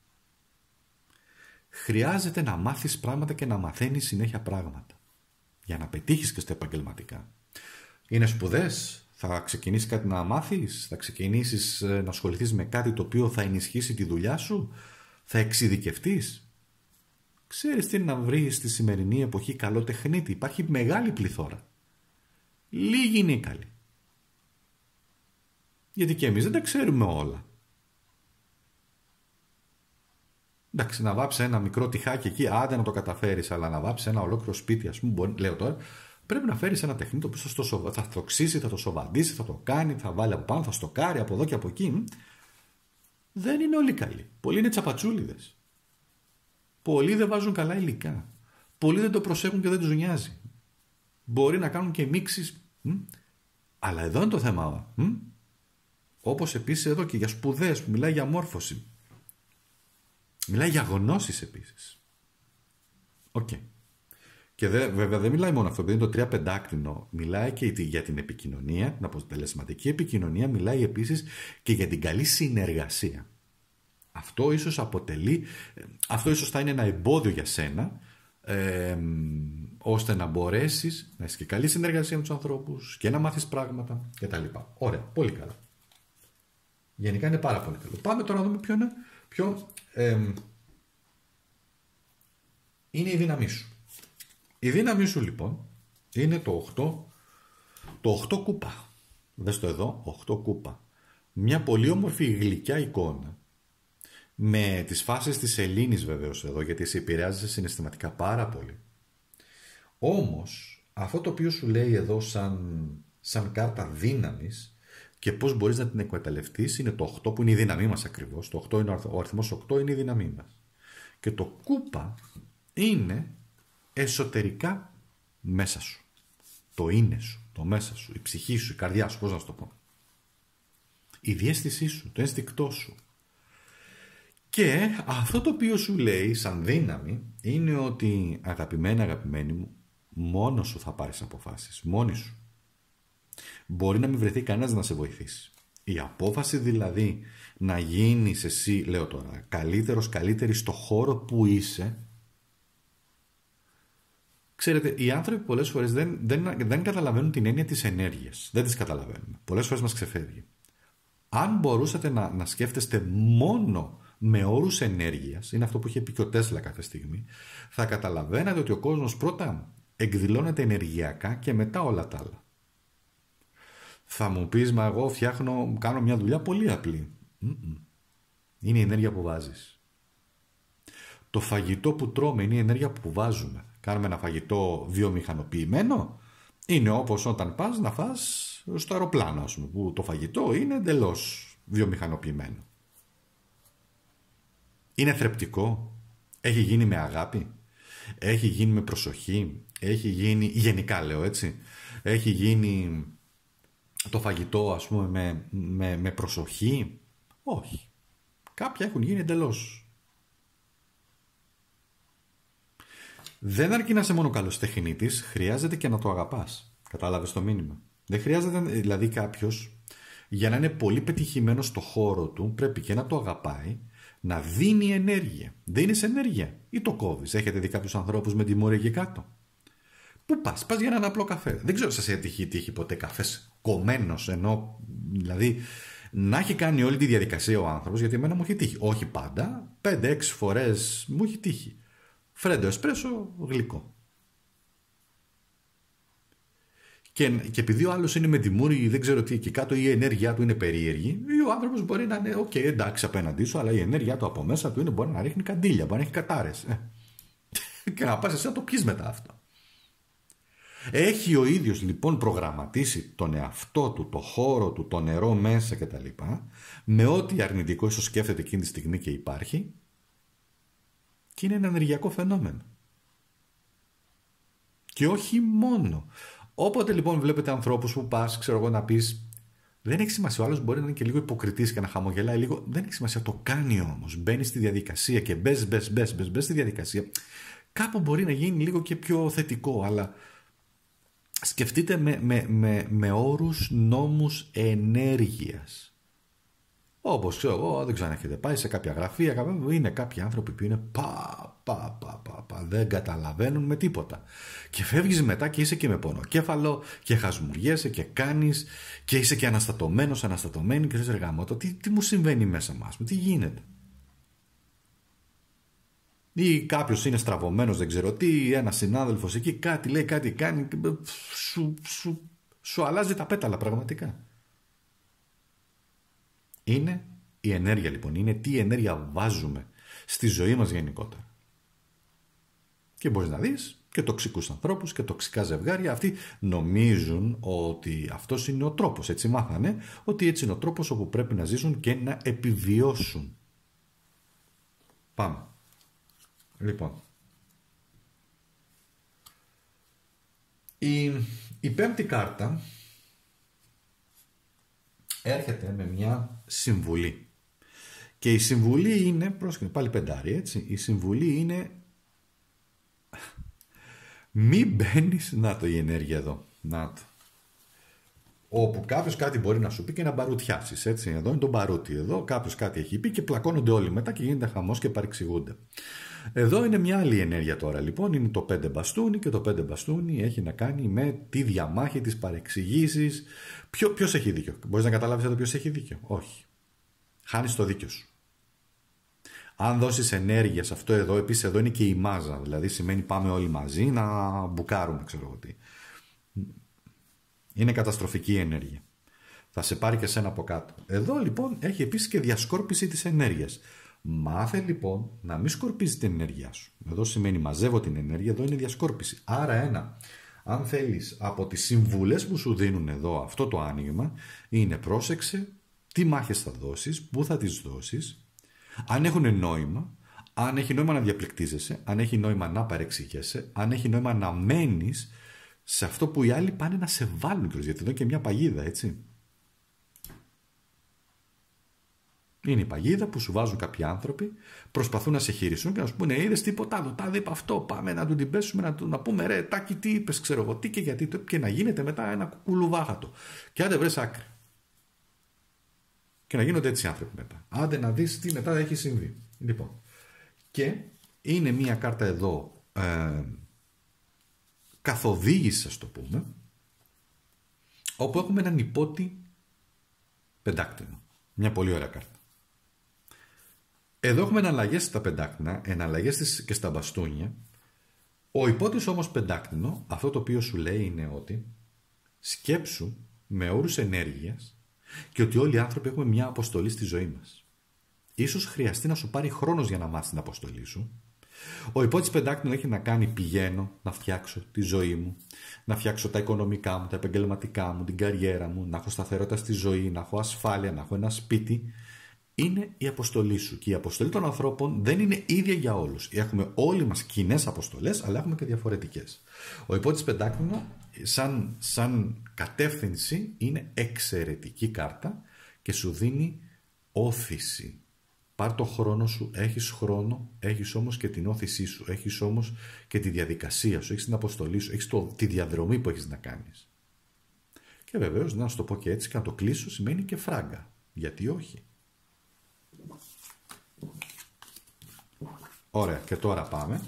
χρειάζεται να μάθεις πράγματα και να μαθαίνεις συνέχεια πράγματα. Για να πετύχεις και στα επαγγελματικά. Είναι σπουδές. Θα ξεκινήσεις κάτι να μάθεις. Θα ξεκινήσεις να ασχοληθείς με κάτι το οποίο θα ενισχύσει τη δουλειά σου. Θα εξειδικευτείς. Ξέρεις τι είναι να βρεις στη σημερινή εποχή καλό τεχνίτη? Υπάρχει μεγάλη πληθώρα. Λίγοι είναι καλοί. Γιατί και εμείς δεν τα ξέρουμε όλα. Εντάξει, να βάψεις ένα μικρό τυχάκι εκεί, άντε να το καταφέρεις, αλλά να βάψεις ένα ολόκληρο σπίτι, ας πούμε, μπορεί, λέω τώρα, πρέπει να φέρεις ένα τεχνίτη που θα, σοβα... θα το ξύσει, θα το σοβαντήσει, θα το κάνει, θα βάλει από πάνω, θα στοκάρει από εδώ και από εκεί. Δεν είναι όλοι καλοί. Πολλοί είναι τσαπατσούλιδες. Πολλοί δεν βάζουν καλά υλικά. Πολλοί δεν το προσέχουν και δεν τους νοιάζει. Μπορεί να κάνουν και μίξεις Μ? Αλλά εδώ είναι το θέμα. Μ? Όπως επίσης εδώ και για σπουδές που μιλάει για μόρφωση. Μιλάει για γνώσεις επίσης. Οκ. Okay. Και δε, βέβαια δεν μιλάει μόνο αυτό, επειδή είναι το τρία πεντάκτηνο, μιλάει και για την επικοινωνία, την αποτελεσματική επικοινωνία, μιλάει επίσης και για την καλή συνεργασία. Αυτό ίσως αποτελεί, αυτό ίσως θα είναι ένα εμπόδιο για σένα, ε, ώστε να μπορέσεις να έχεις και καλή συνεργασία με τους ανθρώπους και να μάθεις πράγματα κτλ. Ωραία, πολύ καλά. Γενικά είναι πάρα πολύ καλό. Πάμε τώρα να δούμε ποιο είναι, ποιο, ε, είναι η δύναμή σου. Η δύναμή σου λοιπόν είναι το οκτώ, το οκτώ κούπα. Δες το εδώ, οκτώ κούπα. Μια πολύ όμορφη γλυκιά εικόνα. Με τις φάσεις της σελήνης βεβαίως εδώ, γιατί σε επηρεάζει συναισθηματικά πάρα πολύ. Όμως, αυτό το οποίο σου λέει εδώ σαν, σαν κάρτα δύναμης και πώς μπορείς να την εκμεταλλευτείς είναι το οκτώ που είναι η δύναμή μας ακριβώς. Το οκτώ είναι ο αριθμός οκτώ είναι η δύναμή μας. Και το κούπα είναι εσωτερικά μέσα σου. Το είναι σου, το μέσα σου, η ψυχή σου, η καρδιά σου, πώς να σου το πω. Η διαίσθησή σου, το ένστικτό σου. Και αυτό το οποίο σου λέει σαν δύναμη είναι ότι αγαπημένα αγαπημένη μου, μόνος σου θα πάρεις αποφάσεις, μόνη σου. Μπορεί να μην βρεθεί κανένας να σε βοηθήσει. Η απόφαση δηλαδή να γίνεις εσύ, λέω τώρα, καλύτερος, καλύτερη στο χώρο που είσαι. Ξέρετε, οι άνθρωποι πολλές φορές δεν, δεν, δεν καταλαβαίνουν την έννοια της ενέργειας. Δεν τις καταλαβαίνουν. Πολλές φορές μας ξεφεύγει. Αν μπορούσατε να, να σκέφτεστε μόνο με όρους ενέργειας, είναι αυτό που είχε πει και ο Τέσλα κάθε στιγμή, θα καταλαβαίνατε ότι ο κόσμος πρώτα εκδηλώνεται ενεργειακά και μετά όλα τα άλλα. Θα μου πεις, μα εγώ φτιάχνω, κάνω μια δουλειά πολύ απλή. Mm-mm. Είναι η ενέργεια που βάζεις. Το φαγητό που τρώμε είναι η ενέργεια που βάζουμε. Κάνουμε ένα φαγητό βιομηχανοποιημένο. Είναι όπως όταν πας να φας στο αεροπλάνο, ας πούμε, που το φαγητό είναι εντελώς βιομηχανοποιημένο. Είναι θρεπτικό. Έχει γίνει με αγάπη. Έχει γίνει με προσοχή. Έχει γίνει, γενικά λέω έτσι, έχει γίνει το φαγητό, ας πούμε, με, με, με προσοχή. Όχι. Κάποια έχουν γίνει εντελώς. Δεν αρκεί να είσαι μόνο καλός τεχνίτης, χρειάζεται και να το αγαπάς. Κατάλαβες το μήνυμα. Δεν χρειάζεται, δηλαδή, κάποιος για να είναι πολύ πετυχημένος στο χώρο του, πρέπει και να το αγαπάει, να δίνει ενέργεια. Δίνεις ενέργεια ή το κόβεις. Έχετε δει κάποιους ανθρώπους με τιμωρία εκεί κάτω. Πού πας, πας για έναν απλό καφέ. Δεν ξέρω, σας έχει τύχει ποτέ καφές κομμένος, ενώ δηλαδή να έχει κάνει όλη τη διαδικασία ο άνθρωπος, γιατί εμένα μου έχει τύχει. Όχι πάντα, πέντε έξι φορές μου έχει τύχει. Φρέντο εσπρέσο, γλυκό. Και, και επειδή ο άλλος είναι με τιμούρι, δεν ξέρω τι εκεί κάτω, η ενέργειά του είναι περίεργη, ο άνθρωπος μπορεί να είναι, οκ, okay, εντάξει απέναντί σου, αλλά η ενέργειά του από μέσα του είναι, μπορεί να ρίχνει καντήλια, μπορεί να έχει κατάρες. Ε. Και να πας εσύ να το πιεις μετά αυτό. Έχει ο ίδιος λοιπόν προγραμματίσει τον εαυτό του, το χώρο του, το νερό μέσα κτλ. Με ό,τι αρνητικό ίσως σκέφτεται εκείνη τη στιγμή και υπάρχει, και είναι ένα ενεργειακό φαινόμενο. Και όχι μόνο. Όποτε λοιπόν βλέπετε ανθρώπους που πας, ξέρω εγώ, να πεις, δεν έχει σημασία, ο άλλος μπορεί να είναι και λίγο υποκριτής και να χαμογελάει λίγο, δεν έχει σημασία, το κάνει όμως. Μπαίνει στη διαδικασία και μπες, μπες, μπες, μπες, μπες στη διαδικασία. Κάπου μπορεί να γίνει λίγο και πιο θετικό, αλλά σκεφτείτε με, με, με, με όρους νόμους ενέργειας. Όπως ξέρω εγώ, δεν ξέρω αν έχετε πάει σε κάποια γραφεία, είναι κάποιοι άνθρωποι που είναι πα, πα, πα, πα, πα, δεν καταλαβαίνουν με τίποτα. Και φεύγεις μετά και είσαι και με πονοκέφαλο και χασμουριέσαι και κάνεις και είσαι και αναστατωμένος, αναστατωμένη και λες, ρε γαμώτο, τι, τι μου συμβαίνει μέσα μας, τι γίνεται. Ή κάποιος είναι στραβωμένος, δεν ξέρω τι, ένας συνάδελφος εκεί κάτι λέει, κάτι κάνει, σου, σου, σου αλλάζει τα πέταλα πραγματικά. Είναι η ενέργεια λοιπόν, είναι τι ενέργεια βάζουμε στη ζωή μας γενικότερα. Και μπορείς να δεις και τοξικούς ανθρώπους και τοξικά ζευγάρια, αυτοί νομίζουν ότι αυτός είναι ο τρόπος, έτσι μάθανε, ότι έτσι είναι ο τρόπος όπου πρέπει να ζήσουν και να επιβιώσουν. Πάμε. Λοιπόν, η, η πέμπτη κάρτα έρχεται με μια συμβουλή. Και η συμβουλή είναι, πρόσεχε, πάλι πεντάρι, έτσι. Η συμβουλή είναι μην μπαίνεις, να το η ενέργεια εδώ, να το. Όπου κάποιος κάτι μπορεί να σου πει και να μπαρουτιάσεις, έτσι. Εδώ είναι το μπαρούτι, εδώ κάποιος κάτι έχει πει και πλακώνονται όλοι μετά και γίνεται χαμός και παρεξηγούνται. Εδώ είναι μια άλλη ενέργεια τώρα, λοιπόν, είναι το πέντε μπαστούνι και το πέντε μπαστούνι έχει να κάνει με τη διαμάχη, τις παρεξηγήσεις. Ποιο, ποιος έχει δίκιο, μπορείς να καταλάβεις εδώ ποιος έχει δίκιο? Όχι. Χάνεις το δίκιο σου. Αν δώσεις ενέργεια σε αυτό εδώ, επίσης εδώ είναι και η μάζα, δηλαδή σημαίνει πάμε όλοι μαζί να μπουκάρουμε, ξέρω εγώ τι. Είναι καταστροφική η ενέργεια. Θα σε πάρει και σένα από κάτω. Εδώ λοιπόν έχει επίσης και διασκόρπιση της ενέργειας. Μάθε λοιπόν να μην σκορπίζει την ενέργειά σου. Εδώ σημαίνει μαζεύω την ενέργεια, εδώ είναι διασκόρπιση. Άρα ένα, αν θέλεις από τις συμβουλές που σου δίνουν εδώ αυτό το άνοιγμα, είναι πρόσεξε τι μάχες θα δώσεις, πού θα τις δώσεις, αν έχουν νόημα, αν έχει νόημα να διαπληκτίζεσαι, αν έχει νόημα να παρεξηγέσαι, αν έχει νόημα να μένεις σε αυτό που οι άλλοι πάνε να σε βάλουν, γιατί εδώ είναι και μια παγίδα, έτσι. Είναι η παγίδα που σου βάζουν κάποιοι άνθρωποι, προσπαθούν να σε χειριστούν και να σου πούνε είδες τίποτα άλλο, τάδε είπα αυτό, πάμε να του την πέσουμε, να, του, να πούμε ρε τάκι τι είπες, ξέρω εγώ τι και γιατί, και να γίνεται μετά ένα κουκουλουβάχατο. Και άντε βρες άκρη. Και να γίνονται έτσι άνθρωποι μετά. Άντε να δεις τι μετά έχει συμβεί. Λοιπόν, και είναι μια κάρτα εδώ ε, καθοδήγηση, ας το πούμε, όπου έχουμε έναν υπότι πεντάκτηνο. Μια πολύ ωραία κάρτα. Εδώ έχουμε εναλλαγές στα πεντάκτηνα, εναλλαγές και στα μπαστούνια. Ο υπότης όμως πεντάκτηνο, αυτό το οποίο σου λέει είναι ότι σκέψου με όρους ενέργειας και ότι όλοι οι άνθρωποι έχουμε μια αποστολή στη ζωή μας. Ίσως χρειαστεί να σου πάρει χρόνος για να μάθεις την αποστολή σου. Ο υπότης πεντάκτηνο έχει να κάνει πηγαίνω να φτιάξω τη ζωή μου, να φτιάξω τα οικονομικά μου, τα επαγγελματικά μου, την καριέρα μου, να έχω σταθερότητα στη ζωή, να έχω ασφάλεια, να έχω ένα σπίτι. Είναι η αποστολή σου. Και η αποστολή των ανθρώπων δεν είναι ίδια για όλους. Έχουμε όλοι μας κοινές αποστολές, αλλά έχουμε και διαφορετικές. Ο υπότης πεντάκτηνο, σαν, σαν κατεύθυνση, είναι εξαιρετική κάρτα και σου δίνει όθηση. Πάρ' το χρόνο σου, έχεις χρόνο, έχεις όμως και την όθησή σου, έχεις όμως και τη διαδικασία σου, έχεις την αποστολή σου, έχεις το, τη διαδρομή που έχεις να κάνεις. Και βεβαίως, να σου το πω και έτσι, και να το κλείσω σημαίνει και φράγκα. Γιατί όχι. Ωραία, και τώρα πάμε.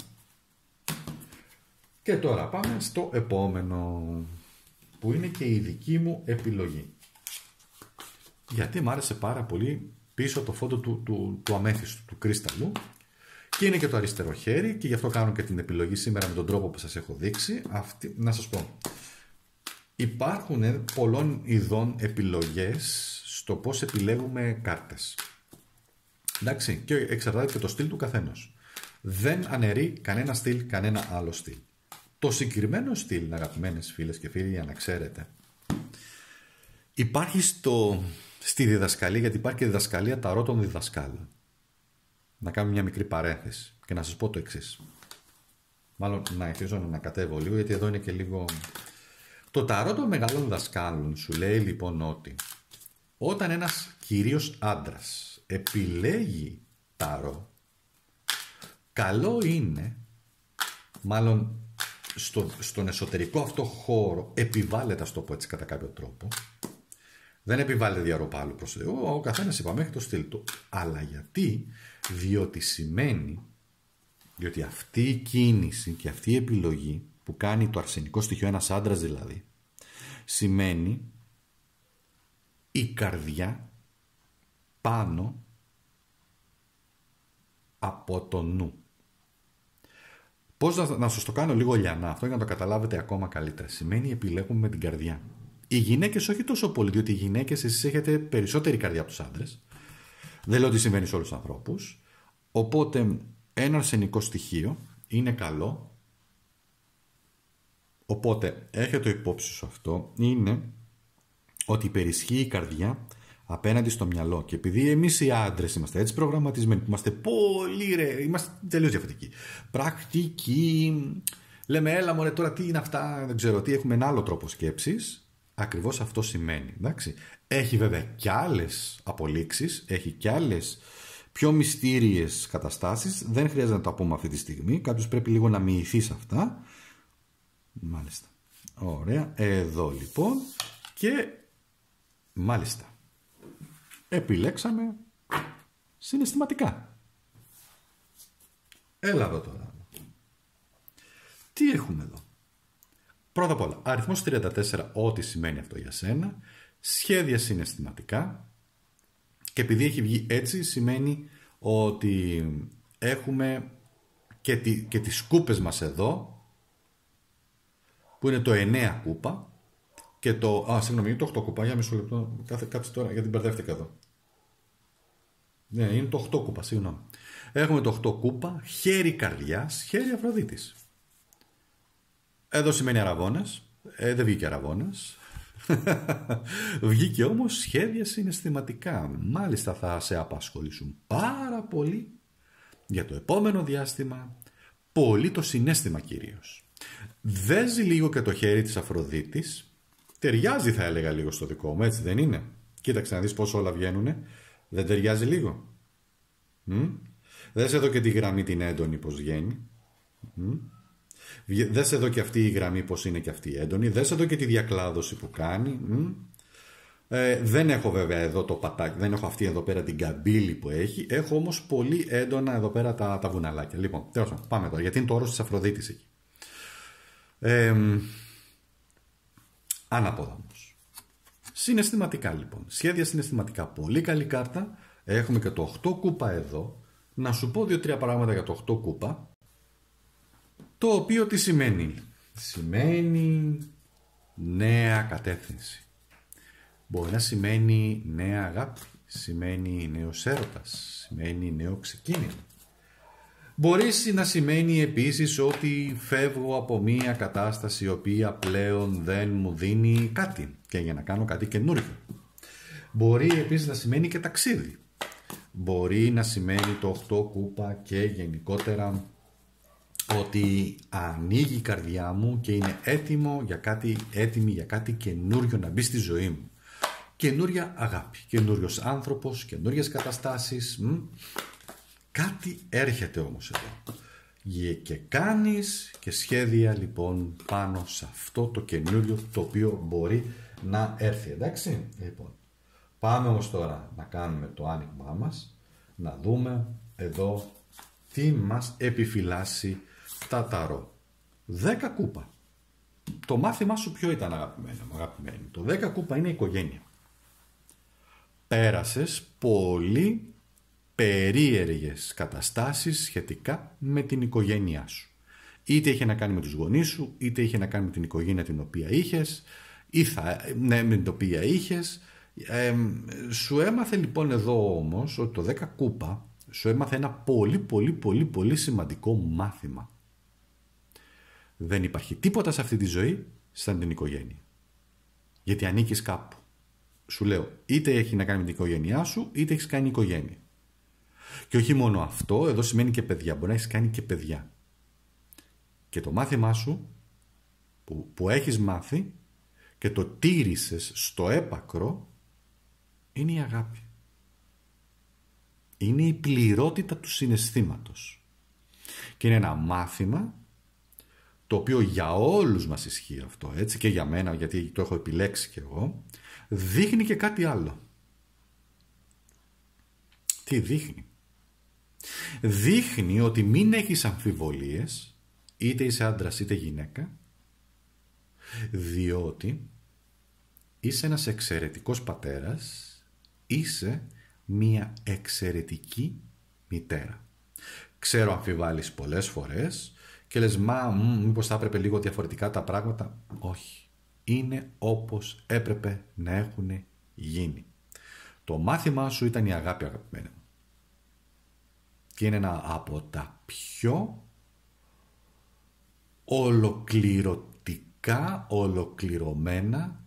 Και τώρα πάμε στο επόμενο, που είναι και η δική μου επιλογή. Γιατί μου άρεσε πάρα πολύ πίσω το φόντο του, του, του αμέθιστου, του κρίσταλου, και είναι και το αριστερό χέρι, και γι' αυτό κάνω και την επιλογή σήμερα με τον τρόπο που σας έχω δείξει. Αυτή, να σας πω, υπάρχουν πολλών ειδών επιλογές στο πώς επιλέγουμε κάρτες. Εντάξει, και εξαρτάται και το στυλ του καθένας. Δεν αναιρεί κανένα στυλ, κανένα άλλο στυλ. Το συγκεκριμένο στυλ, αγαπημένες φίλες και φίλοι, για να ξέρετε, υπάρχει στο, στη διδασκαλία, γιατί υπάρχει και διδασκαλία ταρό των διδασκάλων. Να κάνω μια μικρή παρένθεση και να σας πω το εξής. Μάλλον να αρχίσω να ανακατεύω λίγο, γιατί εδώ είναι και λίγο. Το ταρό των μεγάλων διδασκάλων σου λέει λοιπόν ότι όταν ένας κυρίως άντρας επιλέγει ταρό, καλό είναι, μάλλον στο, στον εσωτερικό αυτό χώρο επιβάλλεται, ας το πω έτσι κατά κάποιο τρόπο, δεν επιβάλλεται διαρροπάλου προς το, ο, ο καθένας είπαμε έχει το στυλ του, αλλά γιατί, διότι σημαίνει, διότι αυτή η κίνηση και αυτή η επιλογή που κάνει το αρσενικό στοιχείο, ένας άντρας δηλαδή, σημαίνει η καρδιά πάνω από το νου. Πώς να, να σας το κάνω λίγο λιανά αυτό για να το καταλάβετε ακόμα καλύτερα. Σημαίνει επιλέγουμε με την καρδιά. Οι γυναίκες όχι τόσο πολύ, διότι οι γυναίκες εσείς έχετε περισσότερη καρδιά από τους άντρες. Δεν λέω ότι συμβαίνει σε όλους τους ανθρώπους. Οπότε ένα αρσενικό στοιχείο είναι καλό. Οπότε έχετε υπόψη σου αυτό, είναι ότι υπερισχύει η καρδιά απέναντι στο μυαλό. Και επειδή εμείς οι άντρες είμαστε έτσι προγραμματισμένοι, είμαστε πολύ ρε, είμαστε τελείως διαφορετικοί. Πρακτικοί, λέμε έλα μωρέ τώρα τι είναι αυτά, δεν ξέρω τι, έχουμε ένα άλλο τρόπο σκέψης. ακριβώς αυτό σημαίνει. Εντάξει. Έχει βέβαια και άλλες απολύξεις, έχει και άλλες πιο μυστήριες καταστάσεις. Δεν χρειάζεται να τα πούμε αυτή τη στιγμή. Κάποιος πρέπει λίγο να μοιηθεί σε αυτά. Μάλιστα. Ωραία. Εδώ λοιπόν. Και μάλιστα. Επιλέξαμε συναισθηματικά. Έλα εδώ τώρα. Τι έχουμε εδώ? Πρώτα απ' όλα, αριθμός τριάντα τέσσερα, ό,τι σημαίνει αυτό για σένα. Σχέδια συναισθηματικά. Και επειδή έχει βγει έτσι, σημαίνει ότι έχουμε και, τη, και τις κούπες μας εδώ, που είναι το εννέα κούπα, και το... Α, συγγνώμη, είναι το οκτώ κούπα, για μισό λεπτό, κάθε, κάτσε τώρα, γιατί μπερδεύτηκα εδώ. Ναι, είναι το οκτώ κούπα, συγγνώμη. Έχουμε το οκτώ κούπα, χέρι καρδιάς, χέρι Αφροδίτης. Εδώ σημαίνει αραβώνας, ε, δεν βγήκε αραβώνας. Βγήκε όμως σχέδια συναισθηματικά. Μάλιστα θα σε απασχολήσουν πάρα πολύ για το επόμενο διάστημα. Πολύ το συναίσθημα κυρίως. Δέζει λίγο και το χέρι της Αφροδίτης. Ταιριάζει, θα έλεγα, λίγο στο δικό μου, έτσι δεν είναι? Κοίταξε να δεις πώς όλα βγαίνουνε. Δεν ταιριάζει λίγο? Μ? Δες εδώ και τη γραμμή την έντονη πώς βγαίνει. Μ? Δες εδώ και αυτή η γραμμή πως είναι και αυτή η έντονη. Δες εδώ και τη διακλάδωση που κάνει. Ε, δεν έχω βέβαια εδώ το πατάκι. Δεν έχω αυτή εδώ πέρα την καμπύλη που έχει. Έχω όμως πολύ έντονα εδώ πέρα τα, τα βουναλάκια. Λοιπόν, τέλος πάντων, πάμε τώρα. Γιατί είναι το όρος της Αφροδίτης εκεί. Ε, ανάποδα όμως. Συναισθηματικά λοιπόν. Σχέδια συναισθηματικά. Πολύ καλή κάρτα. Έχουμε και το οκτώ κούπα εδώ. Να σου πω δύο-τρία πράγματα για το οκτώ κούπα. Το οποίο τι σημαίνει? Σημαίνει νέα κατεύθυνση. Μπορεί να σημαίνει νέα αγάπη, σημαίνει νέος έρωτας, σημαίνει νέο ξεκίνημα. Μπορεί να σημαίνει επίσης ότι φεύγω από μία κατάσταση η οποία πλέον δεν μου δίνει κάτι και για να κάνω κάτι καινούργιο. Μπορεί επίσης να σημαίνει και ταξίδι. Μπορεί να σημαίνει το οκτώ κούπα και γενικότερα ότι ανοίγει η καρδιά μου και είναι έτοιμο για κάτι, έτοιμη για κάτι καινούριο να μπει στη ζωή μου. Καινούρια αγάπη, καινούριος άνθρωπος, καινούριες καταστάσεις. Μ? Κάτι έρχεται όμως εδώ. Και κάνεις και σχέδια λοιπόν πάνω σε αυτό το καινούριο το οποίο μπορεί να έρθει. Εντάξει, λοιπόν. Πάμε όμως τώρα να κάνουμε το άνοιγμά μας, να δούμε εδώ τι μας επιφυλάσσει τα ταρό. δέκα κούπα. Το μάθημά σου ποιο ήταν, αγαπημένο, αγαπημένο? Το δέκα κούπα είναι η οικογένεια. Πέρασες πολύ περίεργες καταστάσεις σχετικά με την οικογένειά σου. Είτε είχε να κάνει με τους γονείς σου, είτε είχε να κάνει με την οικογένεια την οποία είχες, ή θα, ναι, με την οποία είχες. Ε, σου έμαθε λοιπόν εδώ όμως ότι το δέκα κούπα σου έμαθε ένα πολύ πολύ πολύ πολύ σημαντικό μάθημα. Δεν υπάρχει τίποτα σε αυτή τη ζωή σαν την οικογένεια. Γιατί ανήκεις κάπου. Σου λέω, είτε έχει να κάνει με την οικογένειά σου, είτε έχεις κάνει οικογένεια. Και όχι μόνο αυτό, εδώ σημαίνει και παιδιά. Μπορεί να έχεις κάνει και παιδιά. Και το μάθημά σου που, που έχεις μάθει και το τήρησες στο έπακρο είναι η αγάπη. Είναι η πληρότητα του συναισθήματος. Και είναι ένα μάθημα το οποίο για όλους μας ισχύει αυτό, έτσι, και για μένα, γιατί το έχω επιλέξει και εγώ, δείχνει και κάτι άλλο. Τι δείχνει? Δείχνει ότι μην έχεις αμφιβολίες, είτε είσαι άντρας είτε γυναίκα, διότι είσαι ένας εξαιρετικός πατέρας, είσαι μία εξαιρετική μητέρα. Ξέρω αμφιβάλλεις πολλές φορές και λες, μα μ, μήπως θα έπρεπε λίγο διαφορετικά τα πράγματα? Όχι. Είναι όπως έπρεπε να έχουν γίνει. Το μάθημά σου ήταν η αγάπη, αγαπημένα μου. Και είναι ένα από τα πιο ολοκληρωτικά, ολοκληρωμένα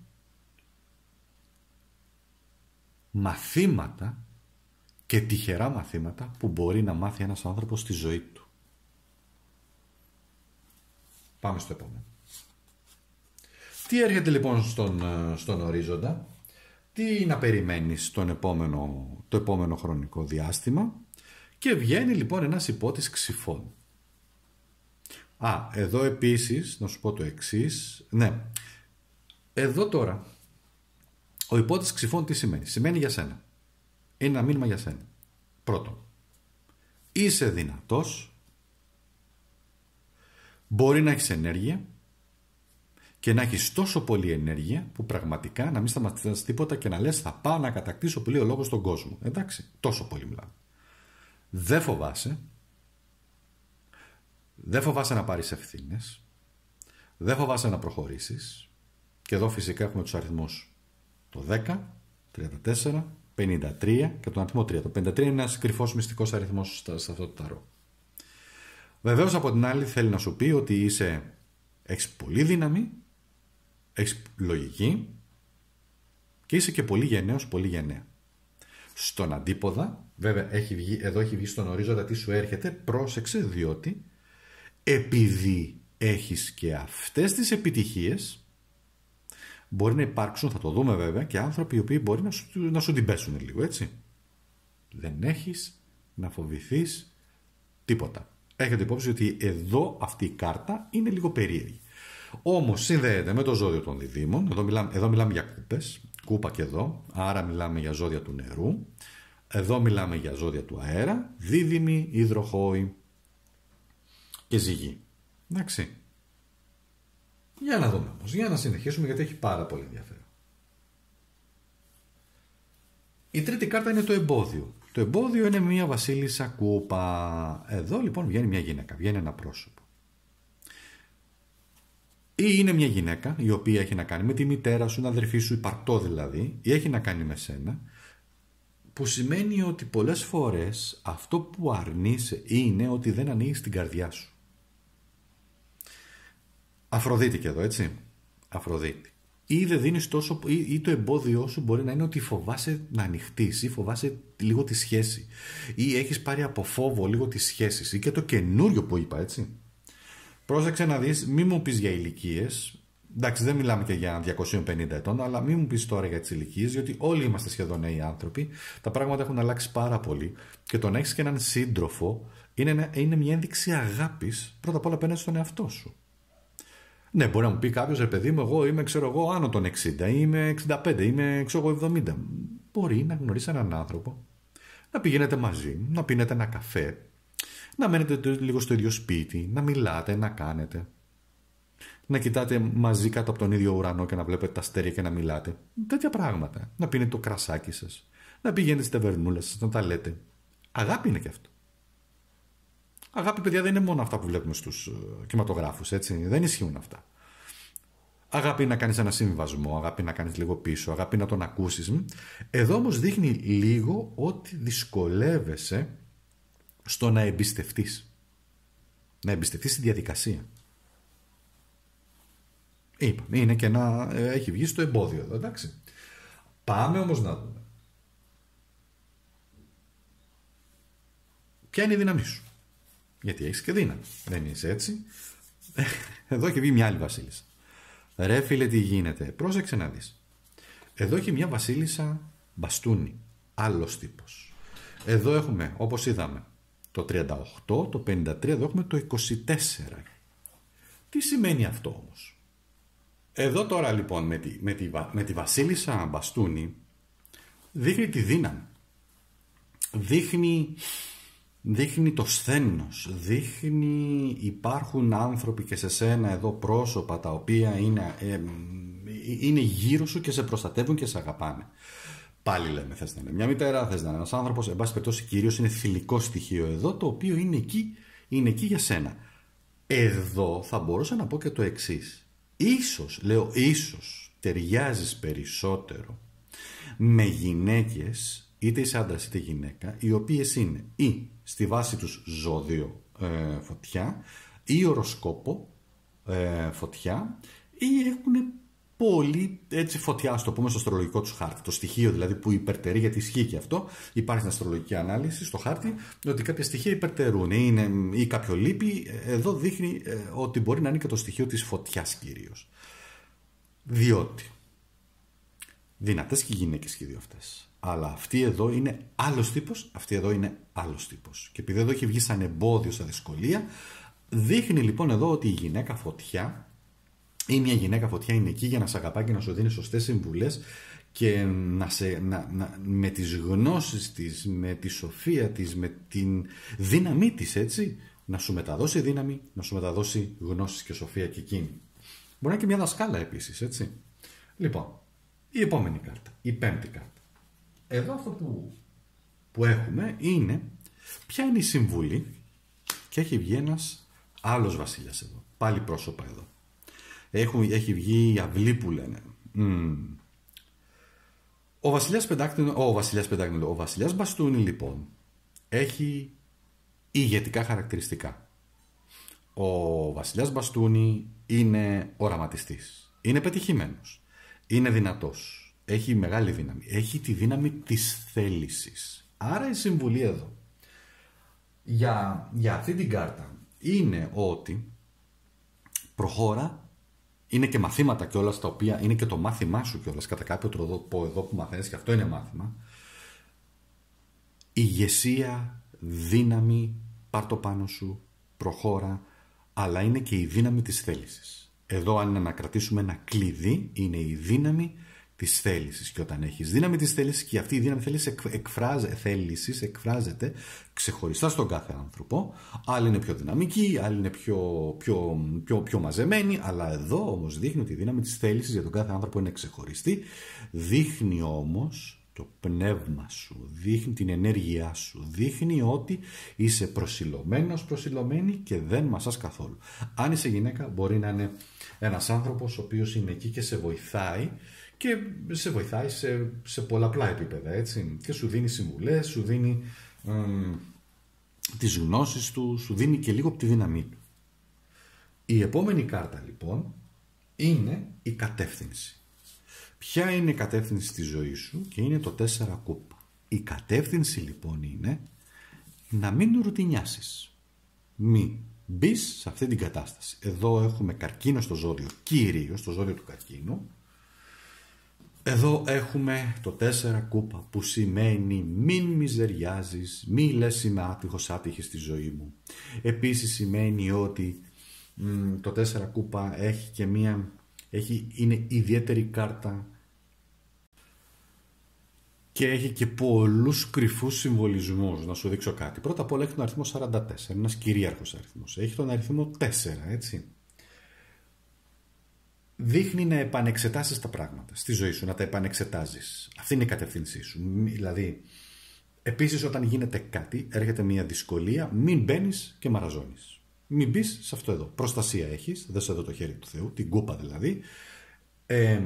μαθήματα και τυχερά μαθήματα που μπορεί να μάθει ένας άνθρωπος στη ζωή του. Πάμε στο επόμενο. Τι έρχεται λοιπόν στον, στον ορίζοντα, τι να περιμένεις τον επόμενο, το επόμενο χρονικό διάστημα, και βγαίνει λοιπόν ένας υπότης Ξυφών. Α, εδώ επίσης, να σου πω το εξής, ναι, εδώ τώρα, ο υπότης Ξυφών τι σημαίνει? Σημαίνει για σένα. Είναι ένα μήνυμα για σένα. Πρώτον, είσαι δυνατός, μπορεί να έχεις ενέργεια και να έχεις τόσο πολλή ενέργεια που πραγματικά να μην σταματάς τίποτα και να λες θα πάω να κατακτήσω πλοίο λόγο στον κόσμο. Εντάξει, τόσο πολύ μιλάμε. Δεν φοβάσαι, δεν φοβάσαι να πάρεις ευθύνες, δεν φοβάσαι να προχωρήσεις, και εδώ φυσικά έχουμε τους αριθμούς το δέκα, τριάντα τέσσερα, πενήντα τρία και τον αριθμό τρία. Το πενήντα τρία είναι ένας κρυφός μυστικός αριθμός σε αυτό το ταρό. Βεβαίως από την άλλη θέλει να σου πει ότι είσαι, έχεις πολύ δύναμη, έχεις λογική και είσαι και πολύ γενναίος, πολύ γενναία. Στον αντίποδα, βέβαια έχει βγει, εδώ έχει βγει στον ορίζοντα τι σου έρχεται, πρόσεξε, διότι επειδή έχεις και αυτές τις επιτυχίες, μπορεί να υπάρξουν, θα το δούμε βέβαια, και άνθρωποι οι οποίοι μπορεί να σου, να σου την πέσουν λίγο, έτσι. Δεν έχεις να φοβηθείς τίποτα. Έχετε υπόψη ότι εδώ αυτή η κάρτα είναι λίγο περίεργη. Όμως συνδέεται με το ζώδιο των διδήμων. Εδώ μιλάμε, εδώ μιλάμε για κούπες, κούπα και εδώ, άρα μιλάμε για ζώδια του νερού. Εδώ μιλάμε για ζώδια του αέρα, δίδυμοι, υδροχόοι και ζυγοί. Εντάξει. Για να δούμε όμως, για να συνεχίσουμε, γιατί έχει πάρα πολύ ενδιαφέρον. Η τρίτη κάρτα είναι το εμπόδιο. Το εμπόδιο είναι μια βασίλισσα κούπα. Εδώ λοιπόν βγαίνει μια γυναίκα, βγαίνει ένα πρόσωπο. Ή είναι μια γυναίκα η οποία έχει να κάνει με τη μητέρα σου, την αδερφή σου, υπαρκτό δηλαδή, ή έχει να κάνει με σένα, που σημαίνει ότι πολλές φορές αυτό που αρνείσαι είναι ότι δεν ανοίγεις την καρδιά σου. Αφροδίτη και εδώ, έτσι. Αφροδίτη. Ή δεν δίνεις τόσο, ή, ή το εμπόδιό σου μπορεί να είναι ότι φοβάσαι να ανοιχτείς, ή φοβάσαι λίγο τη σχέση, ή έχεις πάρει από φόβο λίγο τις σχέσεις, ή και το καινούριο που είπα, έτσι. Πρόσεξε να δεις, μη μου πεις για ηλικίες. Εντάξει, δεν μιλάμε και για διακόσια πενήντα ετών, αλλά μην μου πεις τώρα για τις ηλικίες, διότι όλοι είμαστε σχεδόν νέοι άνθρωποι. Τα πράγματα έχουν αλλάξει πάρα πολύ και το να έχεις και έναν σύντροφο είναι, είναι μια ένδειξη αγάπης, πρώτα απ' όλα απέναντι στον εαυτό σου. Ναι, μπορεί να μου πει κάποιος, ρε παιδί μου, εγώ είμαι, ξέρω εγώ, άνω των εξήντα, είμαι εξήντα πέντε, είμαι, ξέρω εγώ, εβδομήντα. Μπορεί να γνωρίσει έναν άνθρωπο, να πηγαίνετε μαζί, να πίνετε ένα καφέ, να μένετε λίγο στο ίδιο σπίτι, να μιλάτε, να κάνετε. Να κοιτάτε μαζί κάτω από τον ίδιο ουρανό και να βλέπετε τα αστέρια και να μιλάτε. Τέτοια πράγματα. Να πίνετε το κρασάκι σας. Να πηγαίνετε στη ταβερνούλα σας, να τα λέτε. Αγάπη είναι και αυτό. Αγάπη, παιδιά, δεν είναι μόνο αυτά που βλέπουμε στους κινηματογράφους, έτσι. Δεν ισχύουν αυτά. Αγάπη να κάνεις ένα συμβιβασμό, αγάπη να κάνεις λίγο πίσω, αγάπη να τον ακούσεις. Εδώ όμως δείχνει λίγο ότι δυσκολεύεσαι στο να εμπιστευτείς. Να εμπιστευτείς τη διαδικασία. Είπα, είναι και να έχει βγει στο εμπόδιο εδώ, εντάξει. Πάμε όμως να δούμε. Ποια είναι η δύναμή σου? Γιατί έχεις και δύναμη. Δεν είσαι έτσι. Εδώ έχει βγει μια άλλη βασίλισσα. Ρε φίλε, τι γίνεται? Πρόσεξε να δεις. Εδώ έχει μια βασίλισσα μπαστούνι. Άλλος τύπος. Εδώ έχουμε, όπως είδαμε, το τριάντα οκτώ, το πενήντα τρία, εδώ έχουμε το είκοσι τέσσερα. Τι σημαίνει αυτό όμως? Εδώ τώρα λοιπόν με τη, με τη, με τη βασίλισσα μπαστούνι δείχνει τη δύναμη. Δείχνει, δείχνει το σθένος. Δείχνει υπάρχουν άνθρωποι και σε σένα εδώ πρόσωπα τα οποία είναι, ε, είναι γύρω σου και σε προστατεύουν και σε αγαπάνε. Πάλι λέμε, θες να είναι μια μητέρα, θες να είναι ένας άνθρωπος, εν πάση περιπτώσει κυρίως είναι θηλυκό στοιχείο εδώ, το οποίο είναι εκεί, είναι εκεί για σένα. Εδώ θα μπορούσα να πω και το εξής. Ίσως, λέω ίσως, ταιριάζεις περισσότερο με γυναίκες, είτε είσαι άντρας είτε γυναίκα, οι οποίες είναι ή στη βάση τους ζώδιο ε, φωτιά, ή οροσκόπο ε, φωτιά, ή έχουν πολύ έτσι φωτιά, στο πούμε, στο αστρολογικό τους χάρτη. Το στοιχείο δηλαδή που υπερτερεί, γιατί ισχύει και αυτό, υπάρχει στην αστρολογική ανάλυση στο χάρτη, ότι κάποια στοιχεία υπερτερούν είναι, ή κάποιο λείπει. Εδώ δείχνει ε, ότι μπορεί να είναι και το στοιχείο της φωτιάς κυρίως. Διότι δυνατές και οι γυναίκες και οι δύο αυτές. Αλλά αυτή εδώ είναι άλλος τύπος, αυτή εδώ είναι άλλος τύπος. Και επειδή εδώ έχει βγει σαν εμπόδιο, σαν δυσκολία, δείχνει λοιπόν εδώ ότι η γυναίκα φωτιά ή μια γυναίκα φωτιά είναι εκεί για να σε αγαπάει και να σου δίνει σωστές συμβουλές και να σε, να, να, με τις γνώσεις της, με τη σοφία της, με την δύναμή της, έτσι, να σου μεταδώσει δύναμη, να σου μεταδώσει γνώσεις και σοφία και εκείνη. Μπορεί να είναι και μια δασκάλα επίσης, έτσι. Λοιπόν, η επόμενη κάρτα, η πέμπτη κάρτα. Εδώ αυτό που, που έχουμε είναι ποια είναι η συμβουλή και έχει βγει ένας άλλος βασιλιάς εδώ. Πάλι πρόσωπα εδώ. Έχουν, έχει βγει η αυλή που λένε. Mm. Ο βασιλιάς Πεντάκτηνο, ο βασιλιάς Πεντάκτηνο, ο βασιλιάς Μπαστούνη λοιπόν έχει ηγετικά χαρακτηριστικά. Ο βασιλιάς Μπαστούνη είναι οραματιστής, είναι πετυχημένος, είναι δυνατός. Έχει μεγάλη δύναμη. Έχει τη δύναμη της θέλησης. Άρα η συμβουλή εδώ για, για αυτή την κάρτα είναι ότι προχώρα, είναι και μαθήματα κιόλας τα οποία είναι και το μάθημά σου κιόλας κατά κάποιο τρόπο εδώ που μαθαίνεις και αυτό είναι μάθημα. Ηγεσία, δύναμη, πάρ' το πάνω σου, προχώρα, αλλά είναι και η δύναμη της θέλησης. Εδώ αν είναι να κρατήσουμε ένα κλειδί είναι η δύναμη της θέλησης. Και όταν έχεις δύναμη της θέλησης και αυτή η δύναμη θέλησης, εκφράζε, θέλησης εκφράζεται ξεχωριστά στον κάθε άνθρωπο. Άλλοι είναι πιο δυναμικοί, άλλοι είναι πιο, πιο, πιο, πιο μαζεμένοι, αλλά εδώ όμως δείχνει ότι η δύναμη της θέλησης για τον κάθε άνθρωπο είναι ξεχωριστή. Δείχνει όμως το πνεύμα σου, δείχνει την ενέργειά σου, δείχνει ότι είσαι προσιλωμένος, προσιλωμένη και δεν μασάς καθόλου. Αν είσαι γυναίκα μπορεί να είναι ένας άνθρωπος ο οποίος είναι εκεί και σε βοηθάει και σε βοηθάει σε, σε πολλαπλά επίπεδα, έτσι, και σου δίνει συμβουλές, σου δίνει εμ, τις γνώσεις του, σου δίνει και λίγο από τη δύναμή του. Η επόμενη κάρτα λοιπόν είναι η κατεύθυνση. Ποια είναι η κατεύθυνση στη ζωή σου και είναι το τέσσερα κούπα. Η κατεύθυνση λοιπόν είναι να μην ρουτινιάσεις. Μην μπει σε αυτή την κατάσταση. Εδώ έχουμε καρκίνο στο ζώδιο, κυρίως στο ζώδιο του καρκίνου. Εδώ έχουμε το τέσσερα κούπα που σημαίνει μην μιζεριάζεις, μη λες είμαι άτυχος, άτυχη στη ζωή μου. Επίσης σημαίνει ότι μ, το τέσσερα κούπα έχει και μία, έχει, είναι ιδιαίτερη κάρτα και έχει και πολλούς κρυφούς συμβολισμούς. Να σου δείξω κάτι. Πρώτα απ' όλα έχει τον αριθμό σαράντα τέσσερα, ένας κυρίαρχος αριθμός. Έχει τον αριθμό τέσσερα, έτσι. Δείχνει να επανεξετάσεις τα πράγματα στη ζωή σου, να τα επανεξετάζεις. Αυτή είναι η κατευθύνσή σου. Δηλαδή, επίσης όταν γίνεται κάτι, έρχεται μια δυσκολία, μην μπαίνεις και μαραζώνεις. Μην μπεις σε αυτό εδώ. Προστασία έχεις, δες εδώ το χέρι του Θεού, την κούπα δηλαδή. Ε,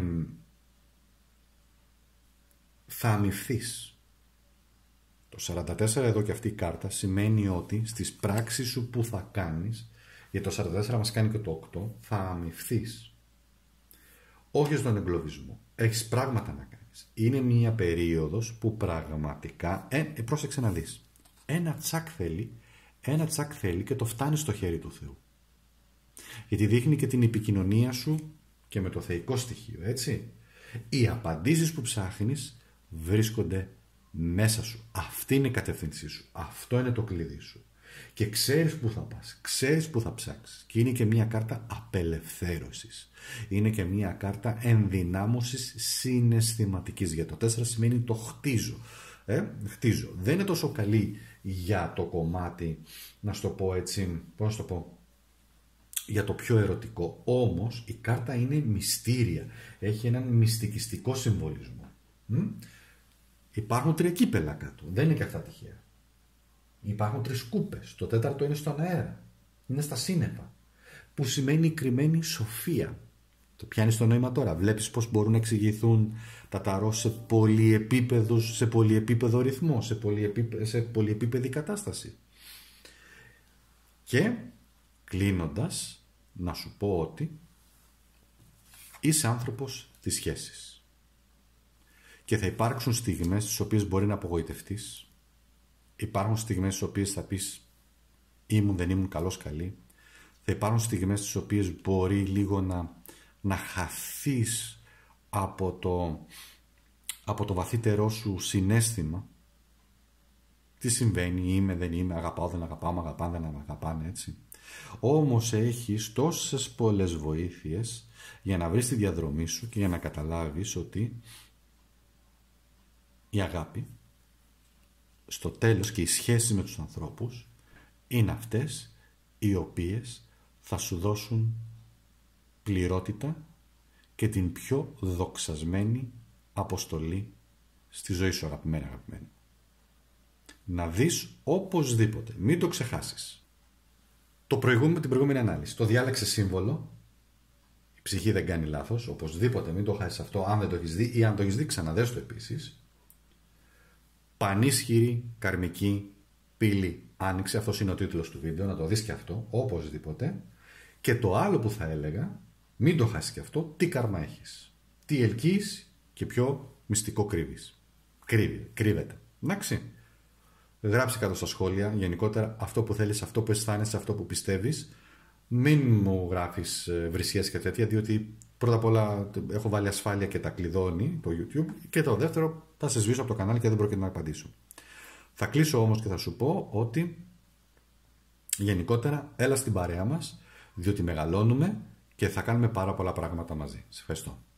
θα αμυφθείς. Το σαράντα τέσσερα εδώ και αυτή η κάρτα σημαίνει ότι στις πράξεις σου που θα κάνεις, γιατί το σαράντα τέσσερα μας κάνει και το οκτώ, θα αμυφθείς. Όχι στον εγκλωβισμό. Έχεις πράγματα να κάνεις. Είναι μια περίοδος που πραγματικά, ε, ε, πρόσεξε να δεις, ένα τσακ θέλει, ένα τσακ θέλει και το φτάνει στο χέρι του Θεού. Γιατί δείχνει και την επικοινωνία σου και με το θεϊκό στοιχείο, έτσι. Οι απαντήσεις που ψάχνεις βρίσκονται μέσα σου. Αυτή είναι η κατεύθυνσή σου. Αυτό είναι το κλειδί σου. Και ξέρεις που θα πας, ξέρεις που θα ψάξεις. Και είναι και μια κάρτα απελευθέρωσης. Είναι και μια κάρτα ενδυνάμωσης συναισθηματικής. Για το τέσσερα σημαίνει το χτίζω. Ε, χτίζω. Δεν είναι τόσο καλή για το κομμάτι, να σου το πω έτσι, πώς να σου το πω, για το πιο ερωτικό. Όμως η κάρτα είναι μυστήρια. Έχει έναν μυστικιστικό συμβολισμό. Μ? Υπάρχουν τρία κύπελα κάτω. Δεν είναι και αυτά τυχαία. Υπάρχουν τρεις κούπες. Το τέταρτο είναι στον αέρα. Είναι στα σύννεφα. Που σημαίνει κρυμμένη σοφία. Το πιάνεις το νόημα τώρα. Βλέπεις πώς μπορούν να εξηγηθούν τα ταρό σε πολυεπίπεδους, σε πολυεπίπεδο ρυθμό, σε, πολυεπίπε, σε πολυεπίπεδη κατάσταση. Και κλείνοντας, να σου πω ότι είσαι άνθρωπος της σχέσης. Και θα υπάρξουν στιγμές στις οποίες μπορεί να απογοητευτείς. Υπάρχουν στιγμές στις οποίες θα πεις ήμουν, δεν ήμουν, καλός, καλή. Θα υπάρχουν στιγμές στις οποίες μπορεί λίγο να, να χαθείς από το, από το βαθύτερό σου συναίσθημα. Τι συμβαίνει, είμαι, δεν είμαι, αγαπάω, δεν αγαπάω, μ' αγαπάνε, δεν μ' αγαπάνε, έτσι. Όμως έχεις τόσες πολλές βοήθειες για να βρεις τη διαδρομή σου και για να καταλάβεις ότι η αγάπη στο τέλος και οι σχέσεις με τους ανθρώπους είναι αυτές οι οποίες θα σου δώσουν πληρότητα και την πιο δοξασμένη αποστολή στη ζωή σου, αγαπημένη, αγαπημένη. Να δεις οπωσδήποτε, μην το ξεχάσεις. Το προηγούμενο, την προηγούμενη ανάλυση. Το διάλεξε σύμβολο. Η ψυχή δεν κάνει λάθος. Οπωσδήποτε μην το χάσεις αυτό, αν δεν το έχεις δει, ή αν το έχεις δει, ξαναδες το επίσης. Πανίσχυρη καρμική πύλη άνοιξε. Αυτός είναι ο τίτλος του βίντεο. Να το δεις και αυτό, οπωσδήποτε. Και το άλλο που θα έλεγα, μην το χάσεις και αυτό, τι καρμά έχεις. Τι ελκύεις και ποιο μυστικό κρύβεις. Κρύβει, κρύβεται. Εντάξει. Γράψε κάτω στα σχόλια γενικότερα αυτό που θέλεις, αυτό που αισθάνεσαι, αυτό που πιστεύεις. Μην μου γράφεις βρισιές και τέτοια, διότι πρώτα απ' όλα έχω βάλει ασφάλεια και τα κλειδώνει το YouTube, και το δεύτερο θα σε σβήσω από το κανάλι και δεν πρόκειται να απαντήσω. Θα κλείσω όμως και θα σου πω ότι γενικότερα έλα στην παρέα μας, διότι μεγαλώνουμε και θα κάνουμε πάρα πολλά πράγματα μαζί. Σε ευχαριστώ.